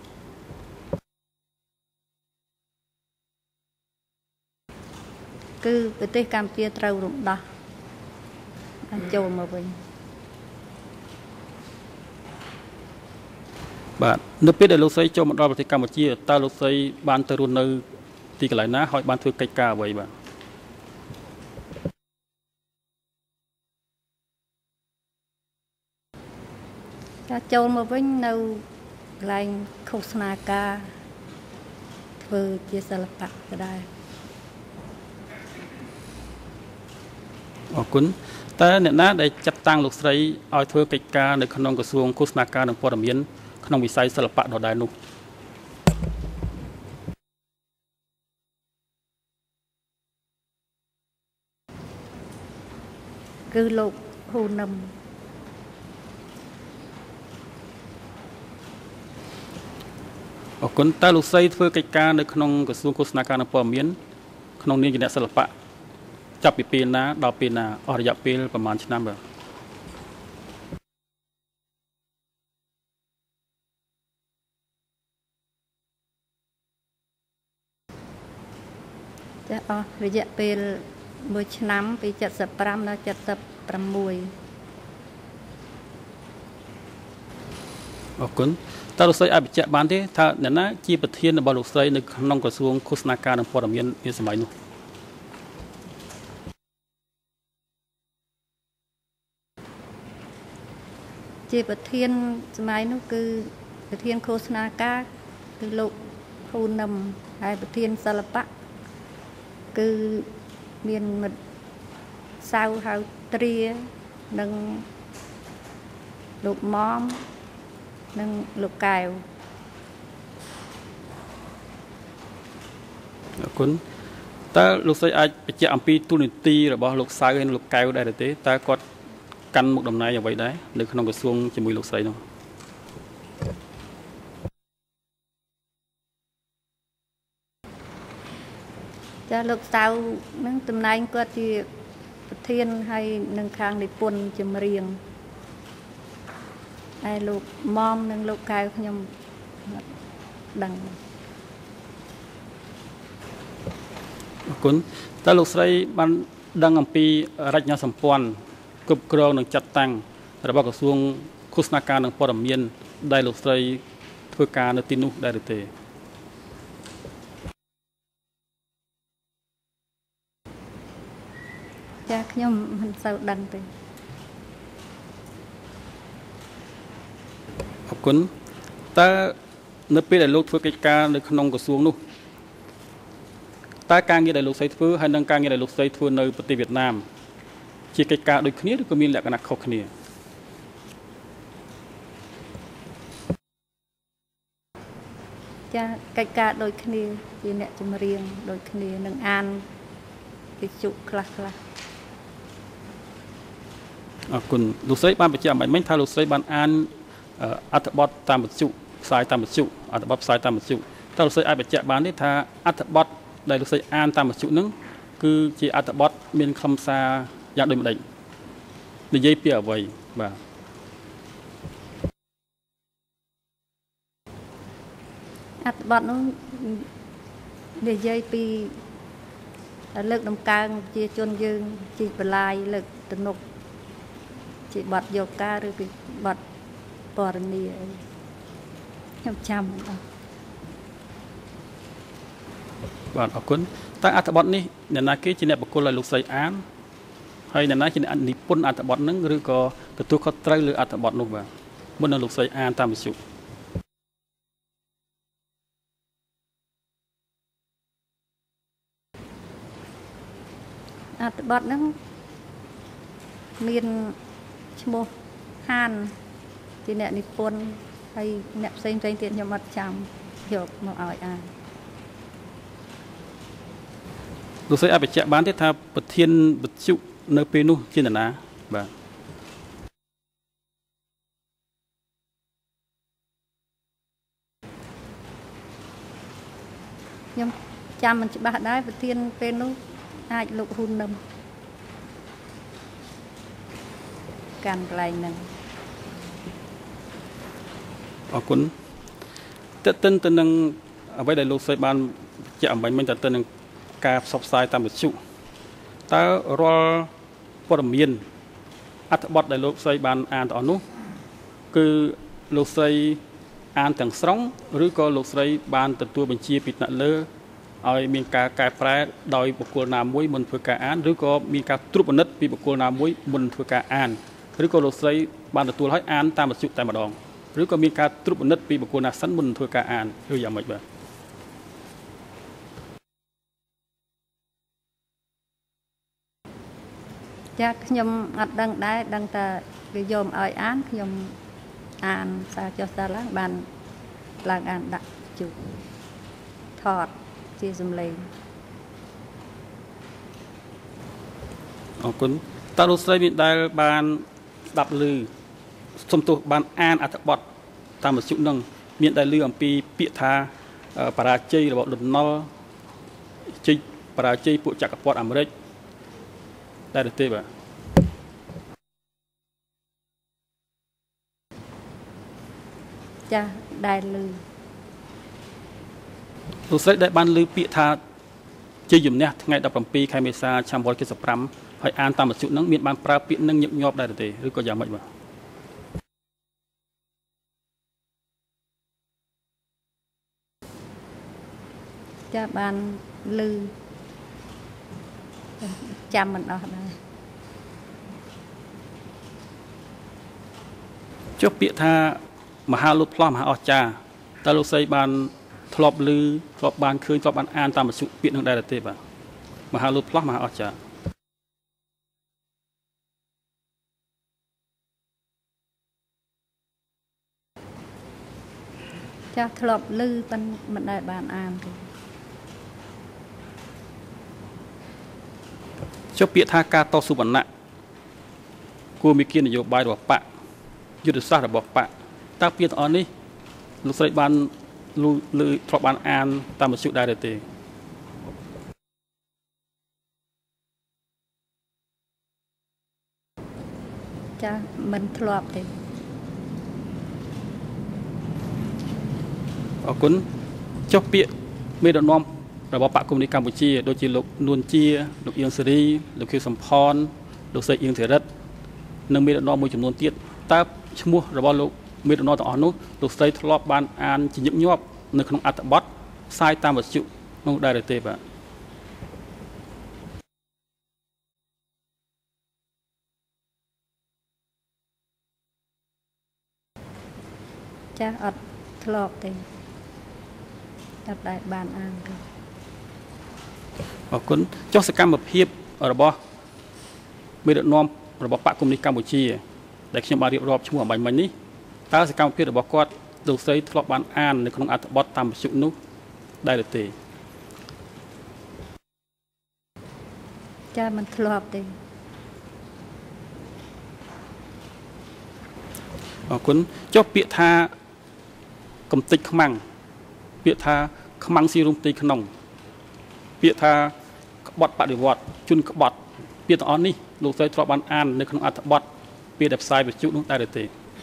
គឺប្រទេសកម្ពុជាត្រូវរំដោះបានចូលមកវិញបាទនៅពេលដែលលោកស្រីចូលមកដល់ប្រទេសកម្ពុជាតើលោកស្រីបានទៅរស់នៅទីកន្លែងណាហើយបានធ្វើកិច្ចការអ្វីបាទចាចូលមកវិញនៅកន្លែងឃោសនាការធ្វើជាសិល្បៈក៏ដែរអរគុណតើអ្នកណាដែលចាត់តាំងលោកស្រីឲ្យធ្វើកិច្ចការនៅក្នុងក្រសួងឃោសនាការនិងព័ត៌មានក្នុងវិស័យសិល្បៈដដែលនោះគឺលោកហ៊ូនឹមអរគុណតើលោកស្រីធ្វើកិច្ចការនៅក្នុងក្រសួងឃោសនាការនិងព័ត៌មានក្នុងនាមជាអ្នកសិល្បៈចាប់ពីពេលណាដល់ពេលណាអស់រយៈពេលប្រហែលឆ្នាំបាទចាអស់រយៈពេល1ឆ្នាំពី75ដល់76 អរគុណតើលោកស្រីអាចបញ្ជាក់បានទេថាអ្នកណាជាប្រធានរបស់លោកស្រីនៅក្នុងក្រសួងឃោសនាការនិងព័ត៌មាននាសម័យនោះជាប្រធានសម័យនោះគឺប្រធានឃោសនាការគឺលោកហ៊ូនឹមហើយប្រធានសិល្បៈគឺមានមិត្តសៅហៅត្រានិងលោកម៉មនិងលោកកែវអរគុណតើលោកស្រីអាចបញ្ជាក់អំពីទូនាទីរបស់លោកសៅហើយនិងលោកកែវដែរទេតើគាត់កាន់មុខតំណែងអ្វីដែរនៅក្នុងក្រសួងជាមួយលោកស្រីនោះចាលោកសៅនឹងតំណែងគាត់ជាប្រធានហើយនឹងខាងនិពន្ធចម្រៀងហើយលោកម៉មនិងលោកកែវខ្ញុំដឹងអរគុណតើលោកស្រីបានដឹងអំពីរចនាសម្ព័ន្ធគ្រប់គ្រងនិងចាត់តាំងរបស់ក្រសួងឃោសនាការនិងព័ត៌មានដែលលោកស្រីធ្វើការនៅទីនោះដែរឬទេចាខ្ញុំមិនសូវដឹងទេអរគុណតើនៅពេលដែលលោកធ្វើកិច្ចការនៅក្នុងក្រសួងនោះតើការងារដែលលោកស្រីធ្វើហើយនិងការងារដែលលោកស្រីធ្វើនៅប្រទេសវៀតណាមជាកិច្ចការដូចគ្នាឬក៏មានលក្ខណៈខុសគ្នាចាកិច្ចការដូចគ្នាជាអ្នកចម្រៀងដូចគ្នានឹងអានវិទ្យុខ្លះអរគុណលោកស្រីបានបញ្ជាក់មិញថាលោកស្រីបានអានអត្ថបទតាមវិទ្យុផ្សាយតាមវិទ្យុអត្ថបទផ្សាយតាមវិទ្យុតើលោកស្រីអាចបញ្ជាក់បានទេថាអត្ថបទដែលលោកស្រីអានតាមវិទ្យុហ្នឹងគឺជាអត្ថបទមានខ្លឹមសារយ៉ាងដូចម្ដេចនិយាយពីអ្វីបាទអត្ថបទនោះនិយាយពីលើកដំកើងជាជនយើងជីកបន្លាយលើកទំនុកជាបទយកការឬពីបទពរនីអីខ្ញុំចាំអត់បាទអរគុណតើអត្ថបទនេះអ្នកណាគេជាអ្នកបកគលឲ្យលោកស្រីអានហើយអ្នកណាជាអ្នកនិពន្ធអត្ថបទហ្នឹងឬក៏ទទួលខុសត្រូវលើអត្ថបទនោះបាទមុននឹងលោកស្រីអានតាមវិទ្យុអត្ថបទហ្នឹងមានឈ្មោះហានជាអ្នកនិពន្ធហើយអ្នកផ្សេងទៀតខ្ញុំអត់ចាំយកមកឲ្យអានលោកស្រីអាចបញ្ជាក់បានទេថាប្រធានវិទ្យុនៅពេលនោះជានរណាបាទខ្ញុំចាំមិនច្បាស់ដែរប្រធានពេលនោះអាចលោកហ៊ុននឹមកាន់កន្លែងហ្នឹងអរគុណតើទៅនឹងអ្វីដែលលោកស្រីបានជាក់អំបញ្ញមិញតើទៅនឹងការផ្សព្វផ្សាយតាមវិទ្យុតើរាល់ព័ត៌មានអត្ថបទដែលលោកស្រីបានអានទាំងអស់នោះគឺលោកស្រីអានទាំងស្រុងឬក៏លោកស្រីបានទទួលបញ្ជាពីថ្នាក់លើឲ្យមានការកែប្រែដោយបុគ្គលណាមួយមុនធ្វើការអានឬក៏មានការត្រួតពិនិត្យពីបុគ្គលណាមួយមុនធ្វើការអានឬក៏លោកស្រីបានទទួលឲ្យអានតាមវិទ្យុតែម្ដងឬក៏មានការត្រួតពិនិត្យពីបុគ្គលណាសិនមុនធ្វើការអានឬយ៉ាងម៉េចបាទចាខ្ញុំអត់ដឹងដែរដឹងតែគេយកមកឲ្យអានខ្ញុំអានសារចុះសារឡើងបានឡើងអានដាក់ជូតថតជាសំឡេងអរគុណតើលោកស្រីមានដែលបានស្ដាប់ឮសំទោសបានអានអត្ថបទតាមវិទ្យុនឹងមានដែលឮអំពីពាក្យថាបរាជ័យរបស់លន់ណុលជ័យបរាជ័យពួកចក្រពត្តិអាមេរិកដែរទេបាទចាដែលឮលោកស្រីដែលបានឮពាក្យថាជ័យជំនះថ្ងៃ17ខែមេសាឆ្នាំ1975ហើយអានតាមវិទ្យុនឹងមានបានប្រើពាក្យនឹងញឹកញាប់ដែរទេឬក៏យ៉ាងម៉េចបាទចាបានឮចាំមិនអស់ដែរចុះពាក្យថាមហាលុតផ្លោះមហាអស្ចារ្យតើលោកស្រីបានធ្លាប់ឮធ្លាប់បានឃើញធ្លាប់បានអានតាមវិទ្យុពាក្យនឹងដែរទេបាទមហាលុតផ្លោះមហាអស្ចារ្យចាធ្លាប់ឮប៉ុន្តែមិនដែលបានអានទេចុះពាក្យថាការតស៊ូវណ្ណៈគួរមានគោលនយោបាយរបស់បកយុទ្ធសាស្ត្ររបស់បកតើពាក្យទាំងអស់នេះលោកស្រីបានឮធ្លាប់បានអានតាមវិទ្យុដែរទេចាមិនធ្លាប់ទេអរគុណចុះពាក្យមេដឹកនាំរបស់បកកុម្មុយនីសកម្ពុជាដូចជាលោកនួនជាលោកអៀងសេរីលោកខៀវសំផនលោកស្រីអៀងធីរិតនិងមេដឹកនាំមួយចំនួនទៀតតើឈ្មោះរបស់លោកមេដឹកនាំទាំងអស់នោះលោកស្រីធ្លាប់បានអានជាញឹកញាប់នៅក្នុងអត្ថបទផ្សាយតាមវិទ្យុនោះដែរទេបាទចាអត់ធ្លាប់ទេអត់ដែលបានអានទេអរគុណចុះសកម្មភាពរបស់មេដឹកនាំរបស់បកកុម្មុយនីសកម្ពុជាដែលខ្ញុំបានរៀបរាប់ឈ្មោះអំបញ្ញមិញនេះតើសកម្មភាពរបស់គាត់លោកស្រីធ្លាប់បានអាននៅក្នុងអត្ថបទតាមវិទ្យុនោះដែរទេចាមិនធ្លាប់ទេអរគុណចុះពាក្យថាកំតិចខ្មាំងពាក្យថាខ្មាំងស៊ីរុំទីក្នុងពាក្យថាក្បត់បដិវត្តជនក្បត់ពាក្យទាំងអស់នេះលោកស្រីធ្លាប់បានអាននៅក្នុងអត្ថបទពាក្យដែលផ្សាយវិទ្យុនោះដែរទេ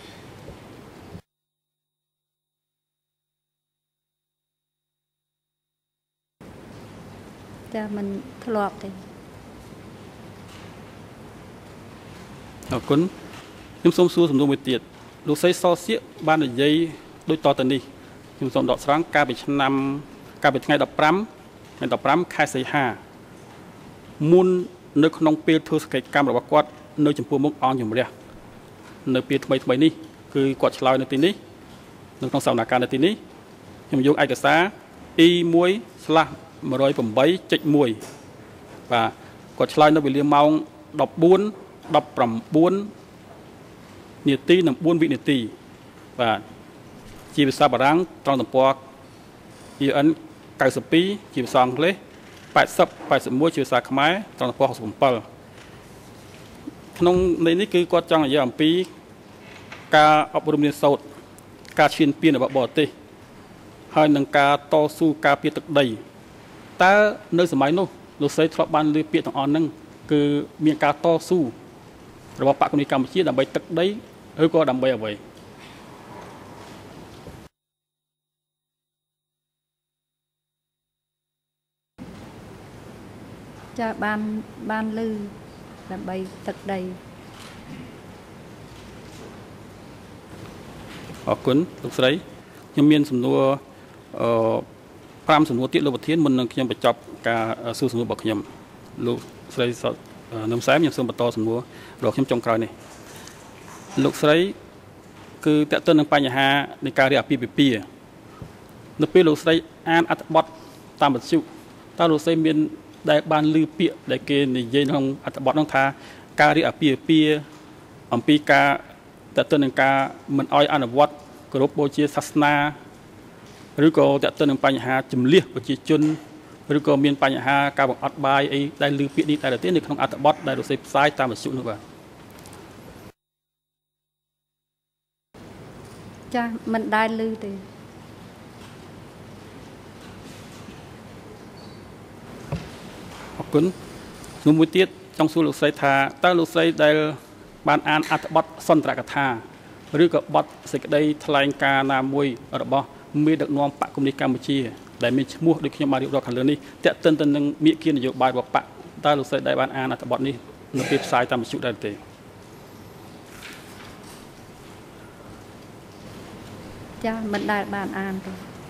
ចាមិនធ្លាប់ទេអរគុណខ្ញុំសូមសួរសំណួរមួយទៀតលោកស្រីសសៀកបាននិយាយដូចតទៅនេះខ្ញុំសូមដកស្រង់កាលពីថ្ងៃ15ខែសីហាមុននៅក្នុងពេលធ្វើសកម្មកម្មរបស់គាត់នៅចំពោះមុខអង្គជំរះនៅពេលថ្មីនេះគឺគាត់ឆ្លើយនៅទីនេះនៅក្នុងសវនកម្មនៅទីនេះខ្ញុំយកឯកសារ E1/108.1 បាទគាត់ឆ្លើយនៅវេលាម៉ោង 14:19 នាទីនិង4វិនាទីបាទជាភាសាបារាំងត្រង់ទំព័រ EN 92ជាភាសាអង់គ្លេស80/81ជាភាសាខ្មែរត្រង់ទំព័រ67ក្នុងនេះគឺគាត់ចង់និយាយអំពីការអប់រំរៀនសូត្រការឈានពានរបស់បរទេសហើយនឹងការតស៊ូការពារទឹកដីតើនៅសម័យនោះលោកស្រីធ្លាប់បានលើពាក្យទាំងអស់ហ្នឹងគឺមានការតស៊ូរបស់បកគមនីកម្ពុជាដើម្បីទឹកដីឬក៏ដើម្បីអ្វីចាបានលឺដើម្បីទឹកដីអរគុណលោកស្រីខ្ញុំមានសំណួរ5សំណួរទៀតលោកប្រធានមុននឹងខ្ញុំបញ្ចប់ការសួរសំណួររបស់ខ្ញុំលោកស្រីនឹមសែមខ្ញុំសូមបន្តសំណួររបស់ខ្ញុំចុងក្រោយនេះលោកស្រីគឺតើតើនឹងបញ្ហានៃការរៀបអាពាហ៍ពិពាហ៍នៅពេលលោកស្រីអានអត្ថបទតាមវិទ្យុតើលោកស្រីមានដែលបានឮពាក្យដែលគេនិយាយក្នុងអត្ថបទនោះថាការរៀបអាពាហ៍ពិពាហ៍អំពីការតើតើនឹងការមិនអោយអនុវត្តគោរពបូជាសាសនាឬក៏តើតើនឹងបញ្ហាជំលះប្រជាជនឬក៏មានបញ្ហាការបង្អត់បាយអីដែលឮពាក្យនេះតែនៅក្នុងអត្ថបទដែលលោកស្រីផ្សាយតាមវិទ្យុនោះបាទចាមិនដែលឮទេអរគុណសំណួរមួយទៀតចង់សួរលោកស្រីថាតើលោកស្រីដែលបានអានអត្ថបទសន្ទរកថាឬក៏បទសេចក្តីថ្លែងការណ៍ណាមួយរបស់មេដឹកនាំបកគមនីកម្ពុជាដែលមានឈ្មោះដូចខ្ញុំបានរៀបរាប់ខាងលើនេះតេតិនទៅនឹងមេគានយោបាយរបស់បកតើលោកស្រីដែលបានអានអត្ថបទនេះនៅពេលផ្សាយតាមវិទ្យុដែរទេចាមិនដែលបានអានទេ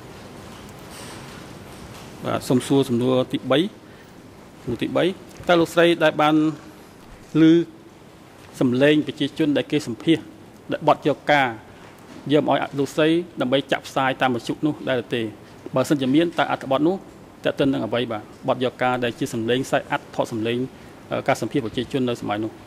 បាទសូមសួរសំណួរទី3តើលោកស្រីដែលបានឮសំឡេងប្រជាជនដែលគេសម្ភាសដែលបត់យកការយកមកឲ្យលោកស្រីដើម្បីចាក់ផ្សាយតាមវិទ្យុនោះដែរទេបើសិនជាមានតើអត្ថបទនោះតើទៅនឹងអ្វីបាទបត់យកការដែលជាសំឡេងខ្សែអត្ថថតសំឡេងការសម្ភាសប្រជាជននៅសម័យនោះ